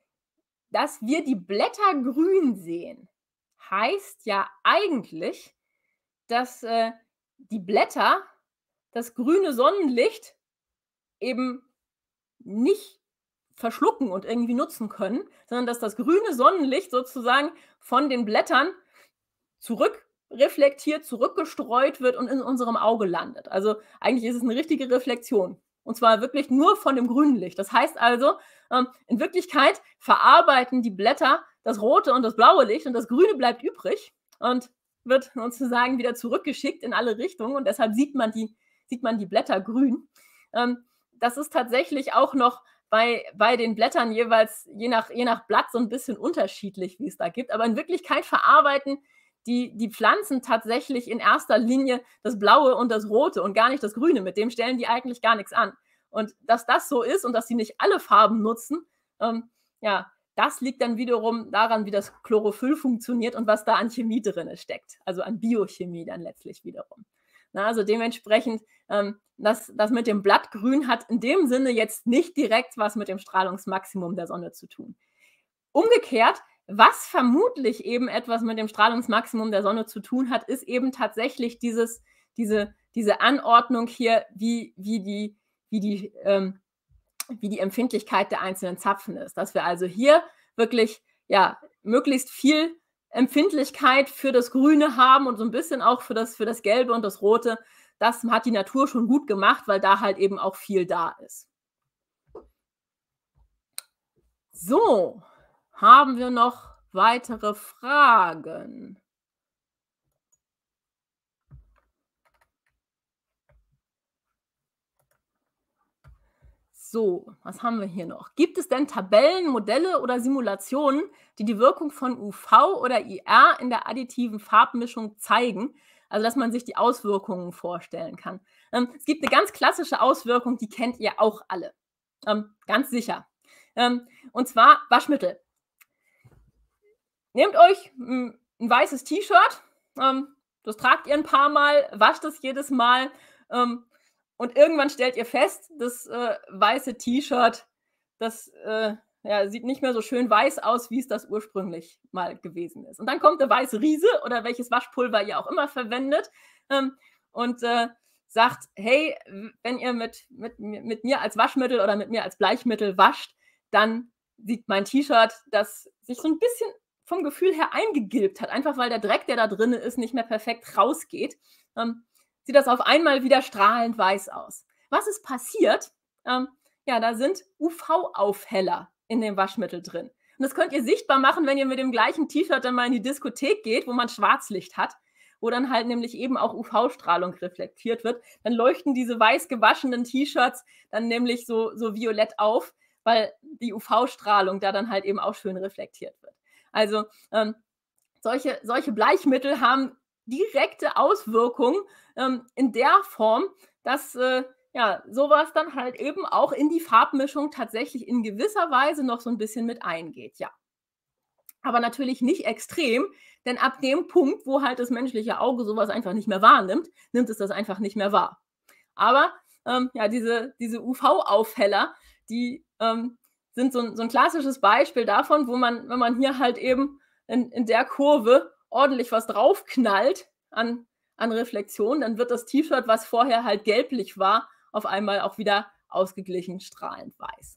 Speaker 1: Dass wir die Blätter grün sehen, heißt ja eigentlich, dass, äh, die Blätter das grüne Sonnenlicht eben nicht verschlucken und irgendwie nutzen können, sondern dass das grüne Sonnenlicht sozusagen von den Blättern zurückreflektiert, zurückgestreut wird und in unserem Auge landet. Also, eigentlich ist es 'ne richtige Reflexion und zwar wirklich nur von dem grünen Licht. Das heißt also, ähm, in Wirklichkeit verarbeiten die Blätter das rote und das blaue Licht und das Grüne bleibt übrig und wird sozusagen wieder zurückgeschickt in alle Richtungen und deshalb sieht man die sieht man die Blätter grün. Ähm, das ist tatsächlich auch noch bei bei den Blättern jeweils je nach je nach Blatt so 'n bisschen unterschiedlich, wie's da gibt. Aber in Wirklichkeit verarbeiten die die Pflanzen tatsächlich in erster Linie das Blaue und das Rote und gar nicht das Grüne. Mit dem stellen die eigentlich gar nix an. Und dass das so ist und dass sie nicht alle Farben nutzen, ähm, ja, das liegt dann wiederum daran, wie das Chlorophyll funktioniert und was da an Chemie drinne steckt, also an Biochemie dann letztlich wiederum. Ne, also dementsprechend, ähm, das das mit dem Blattgrün hat in dem Sinne jetzt nicht direkt was mit dem Strahlungsmaximum der Sonne zu tun. Umgekehrt, was vermutlich eben etwas mit dem Strahlungsmaximum der Sonne zu tun hat, ist eben tatsächlich dieses diese diese Anordnung hier, wie wie die wie die ähm, wie die Empfindlichkeit der einzelnen Zapfen ist. Dass wir also hier wirklich, ja, möglichst viel Empfindlichkeit für das Grüne haben und so 'n bisschen auch für das für das Gelbe und das Rote. Das hat die Natur schon gut gemacht, weil da halt eben auch viel da ist. So, haben wir noch weitere Fragen? So, was haben wir hier noch? Gibt es denn Tabellen, Modelle oder Simulationen, die die Wirkung von U V oder I R in der additiven Farbmischung zeigen? Also, dass man sich die Auswirkungen vorstellen kann. Ähm, es gibt eine ganz klassische Auswirkung, die kennt ihr auch alle. Ähm, ganz sicher. Ähm, und zwar Waschmittel. Nehmt euch ein, ein weißes T-Shirt, ähm, das tragt ihr ein paar Mal, wascht es jedes Mal, ähm, und irgendwann stellt ihr fest, das äh, weiße T-Shirt, das äh, ja, sieht nicht mehr so schön weiß aus, wie es das ursprünglich mal gewesen ist. Und dann kommt der weiße Riese oder welches Waschpulver ihr auch immer verwendet, ähm, und äh, sagt, hey, wenn ihr mit, mit, mit mir als Waschmittel oder mit mir als Bleichmittel wascht, dann sieht mein T-Shirt, das sich so ein bisschen vom Gefühl her eingegilbt hat, einfach weil der Dreck, der da drin ist, nicht mehr perfekt rausgeht, ähm, sieht das auf einmal wieder strahlend weiß aus. Was ist passiert? Ähm, ja, da sind U V-Aufheller in dem Waschmittel drin. Und das könnt ihr sichtbar machen, wenn ihr mit dem gleichen T-Shirt dann mal in die Diskothek geht, wo man Schwarzlicht hat, wo dann halt nämlich eben auch U V-Strahlung reflektiert wird. Dann leuchten diese weiß gewaschenen T-Shirts dann nämlich so, so violett auf, weil die U V-Strahlung da dann halt eben auch schön reflektiert wird. Also ähm, solche, solche Bleichmittel haben direkte Auswirkungen ähm, in der Form, dass äh, ja, sowas dann halt eben auch in die Farbmischung tatsächlich in gewisser Weise noch so ein bisschen mit eingeht, ja. Aber natürlich nicht extrem, denn ab dem Punkt, wo halt das menschliche Auge sowas einfach nicht mehr wahrnimmt, nimmt es das einfach nicht mehr wahr. Aber ähm, ja, diese, diese U V-Aufheller, die ähm, sind so ein, so ein klassisches Beispiel davon, wo man, wenn man hier halt eben in, in der Kurve ordentlich was draufknallt an, an Reflexion, dann wird das T-Shirt, was vorher halt gelblich war, auf einmal auch wieder ausgeglichen strahlend weiß.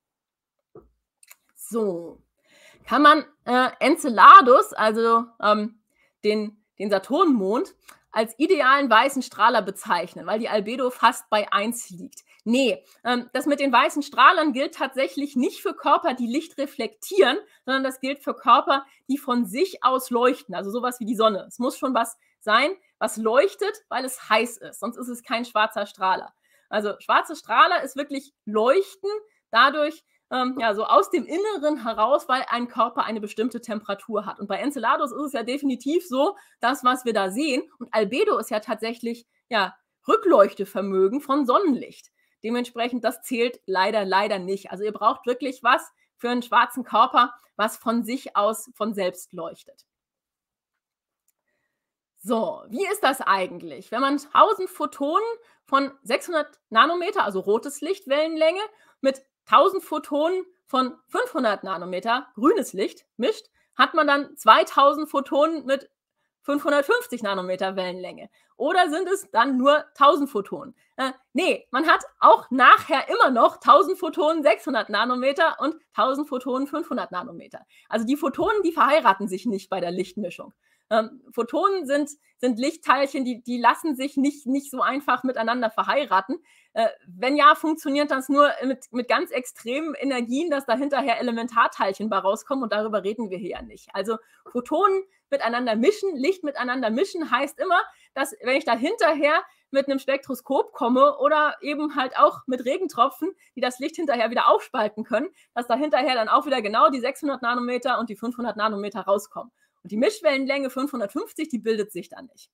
Speaker 1: So, kann man äh, Enceladus, also ähm, den, den Saturnmond, als idealen weißen Strahler bezeichnen, weil die Albedo fast bei eins liegt. Nee, ähm, das mit den weißen Strahlern gilt tatsächlich nicht für Körper, die Licht reflektieren, sondern das gilt für Körper, die von sich aus leuchten, also sowas wie die Sonne. Es muss schon was sein, was leuchtet, weil es heiß ist, sonst ist es kein schwarzer Strahler. Also schwarze Strahler ist wirklich Leuchten dadurch, ähm, ja, so aus dem Inneren heraus, weil ein Körper eine bestimmte Temperatur hat. Und bei Enceladus ist es ja definitiv so, das, was wir da sehen. Und Albedo ist ja tatsächlich ja, Rückleuchtevermögen von Sonnenlicht. Dementsprechend, das zählt leider, leider nicht. Also ihr braucht wirklich was für einen schwarzen Körper, was von sich aus von selbst leuchtet. So, wie ist das eigentlich? Wenn man tausend Photonen von sechshundert Nanometer, also rotes Licht, Wellenlänge, mit tausend Photonen von fünfhundert Nanometer, grünes Licht, mischt, hat man dann zweitausend Photonen mit fünfhundertfünfzig Nanometer Wellenlänge. Oder sind es dann nur tausend Photonen? Äh, nee, man hat auch nachher immer noch tausend Photonen sechshundert Nanometer und tausend Photonen fünfhundert Nanometer. Also die Photonen, die verheiraten sich nicht bei der Lichtmischung. Ähm, Photonen sind, sind Lichtteilchen, die, die lassen sich nicht, nicht so einfach miteinander verheiraten. Äh, wenn ja, funktioniert das nur mit, mit ganz extremen Energien, dass da hinterher Elementarteilchen bei rauskommen und darüber reden wir hier ja nicht. Also Photonen miteinander mischen, Licht miteinander mischen heißt immer, dass wenn ich da hinterher mit einem Spektroskop komme oder eben halt auch mit Regentropfen, die das Licht hinterher wieder aufspalten können, dass da hinterher dann auch wieder genau die sechshundert Nanometer und die fünfhundert Nanometer rauskommen. Und die Mischwellenlänge fünfhundertfünfzig, die bildet sich dann nicht.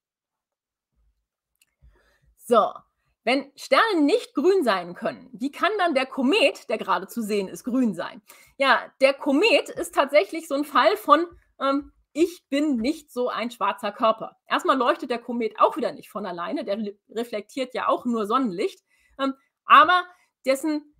Speaker 1: So, wenn Sterne nicht grün sein können, wie kann dann der Komet, der gerade zu sehen ist, grün sein? Ja, der Komet ist tatsächlich so ein Fall von ähm, ich bin nicht so ein schwarzer Körper. Erstmal leuchtet der Komet auch wieder nicht von alleine, der reflektiert ja auch nur Sonnenlicht, ähm, aber dessen,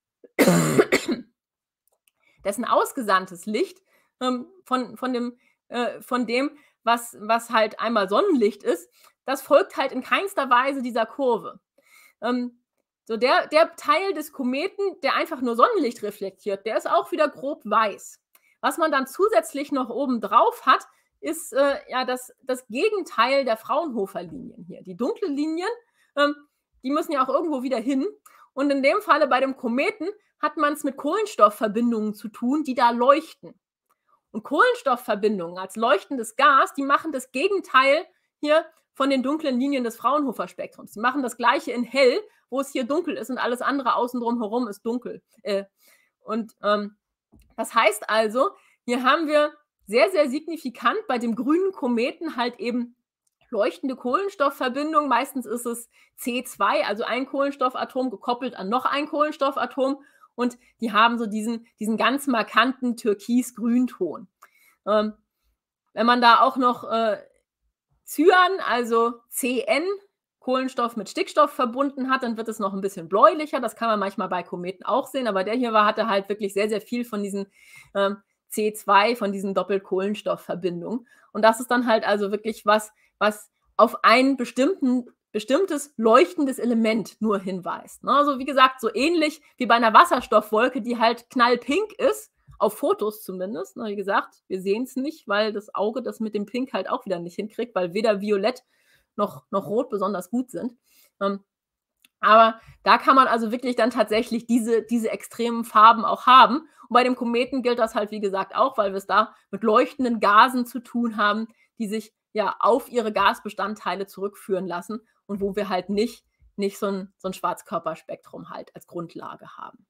Speaker 1: dessen ausgesandtes Licht ähm, von, von, dem, äh, von dem, was, was halt einmal Sonnenlicht ist, das folgt halt in keinster Weise dieser Kurve. Ähm, so der, der Teil des Kometen, der einfach nur Sonnenlicht reflektiert, der ist auch wieder grob weiß. Was man dann zusätzlich noch oben drauf hat, ist äh, ja das, das Gegenteil der Fraunhofer-Linien hier. Die dunklen Linien, ähm, die müssen ja auch irgendwo wieder hin. Und in dem Falle bei dem Kometen hat man es mit Kohlenstoffverbindungen zu tun, die da leuchten. Und Kohlenstoffverbindungen als leuchtendes Gas, die machen das Gegenteil hier von den dunklen Linien des Fraunhofer-Spektrums. Die machen das Gleiche in hell, wo es hier dunkel ist und alles andere außen drum herum ist dunkel. Äh, und ähm, das heißt also, hier haben wir sehr, sehr signifikant bei dem grünen Kometen halt eben leuchtende Kohlenstoffverbindungen. Meistens ist es C zwei, also ein Kohlenstoffatom gekoppelt an noch ein Kohlenstoffatom. Und die haben so diesen, diesen ganz markanten Türkis-Grünton. Ähm, wenn man da auch noch äh, Cyan, also C N, Kohlenstoff mit Stickstoff verbunden hat, dann wird es noch ein bisschen bläulicher. Das kann man manchmal bei Kometen auch sehen, aber der hier war, hatte halt wirklich sehr, sehr viel von diesen ähm, C zwei, von diesen Doppelkohlenstoffverbindungen. Und das ist dann halt also wirklich was, was auf ein bestimmten, bestimmtes leuchtendes Element nur hinweist. Ne? Also wie gesagt, so ähnlich wie bei einer Wasserstoffwolke, die halt knallpink ist, auf Fotos zumindest. Ne? Wie gesagt, wir sehen es nicht, weil das Auge das mit dem Pink halt auch wieder nicht hinkriegt, weil weder Violett noch, noch Rot besonders gut sind. Ähm, aber da kann man also wirklich dann tatsächlich diese, diese extremen Farben auch haben. Und bei dem Kometen gilt das halt, wie gesagt, auch, weil wir es da mit leuchtenden Gasen zu tun haben, die sich ja auf ihre Gasbestandteile zurückführen lassen und wo wir halt nicht, nicht so ein, so ein Schwarzkörperspektrum halt als Grundlage haben.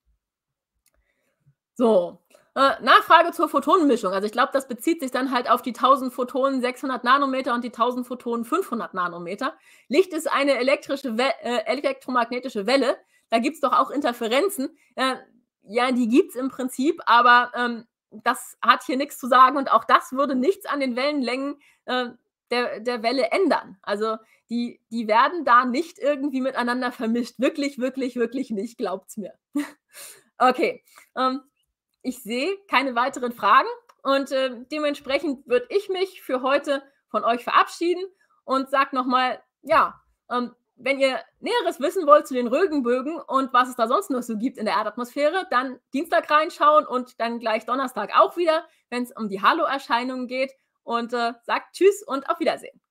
Speaker 1: So, äh, Nachfrage zur Photonenmischung. Also ich glaube, das bezieht sich dann halt auf die tausend Photonen sechshundert Nanometer und die tausend Photonen fünfhundert Nanometer. Licht ist eine elektrische We äh, elektromagnetische Welle. Da gibt es doch auch Interferenzen. Äh, ja, die gibt es im Prinzip, aber ähm, das hat hier nichts zu sagen und auch das würde nichts an den Wellenlängen äh, der, der Welle ändern. Also die, die werden da nicht irgendwie miteinander vermischt. Wirklich, wirklich, wirklich nicht, glaubt's mir. Okay, ähm, ich sehe keine weiteren Fragen und äh, dementsprechend würde ich mich für heute von euch verabschieden und sage nochmal, ja, ähm, wenn ihr Näheres wissen wollt zu den Rögenbögen und was es da sonst noch so gibt in der Erdatmosphäre, dann Dienstag reinschauen und dann gleich Donnerstag auch wieder, wenn es um die Halo-Erscheinungen geht und äh, sagt Tschüss und auf Wiedersehen.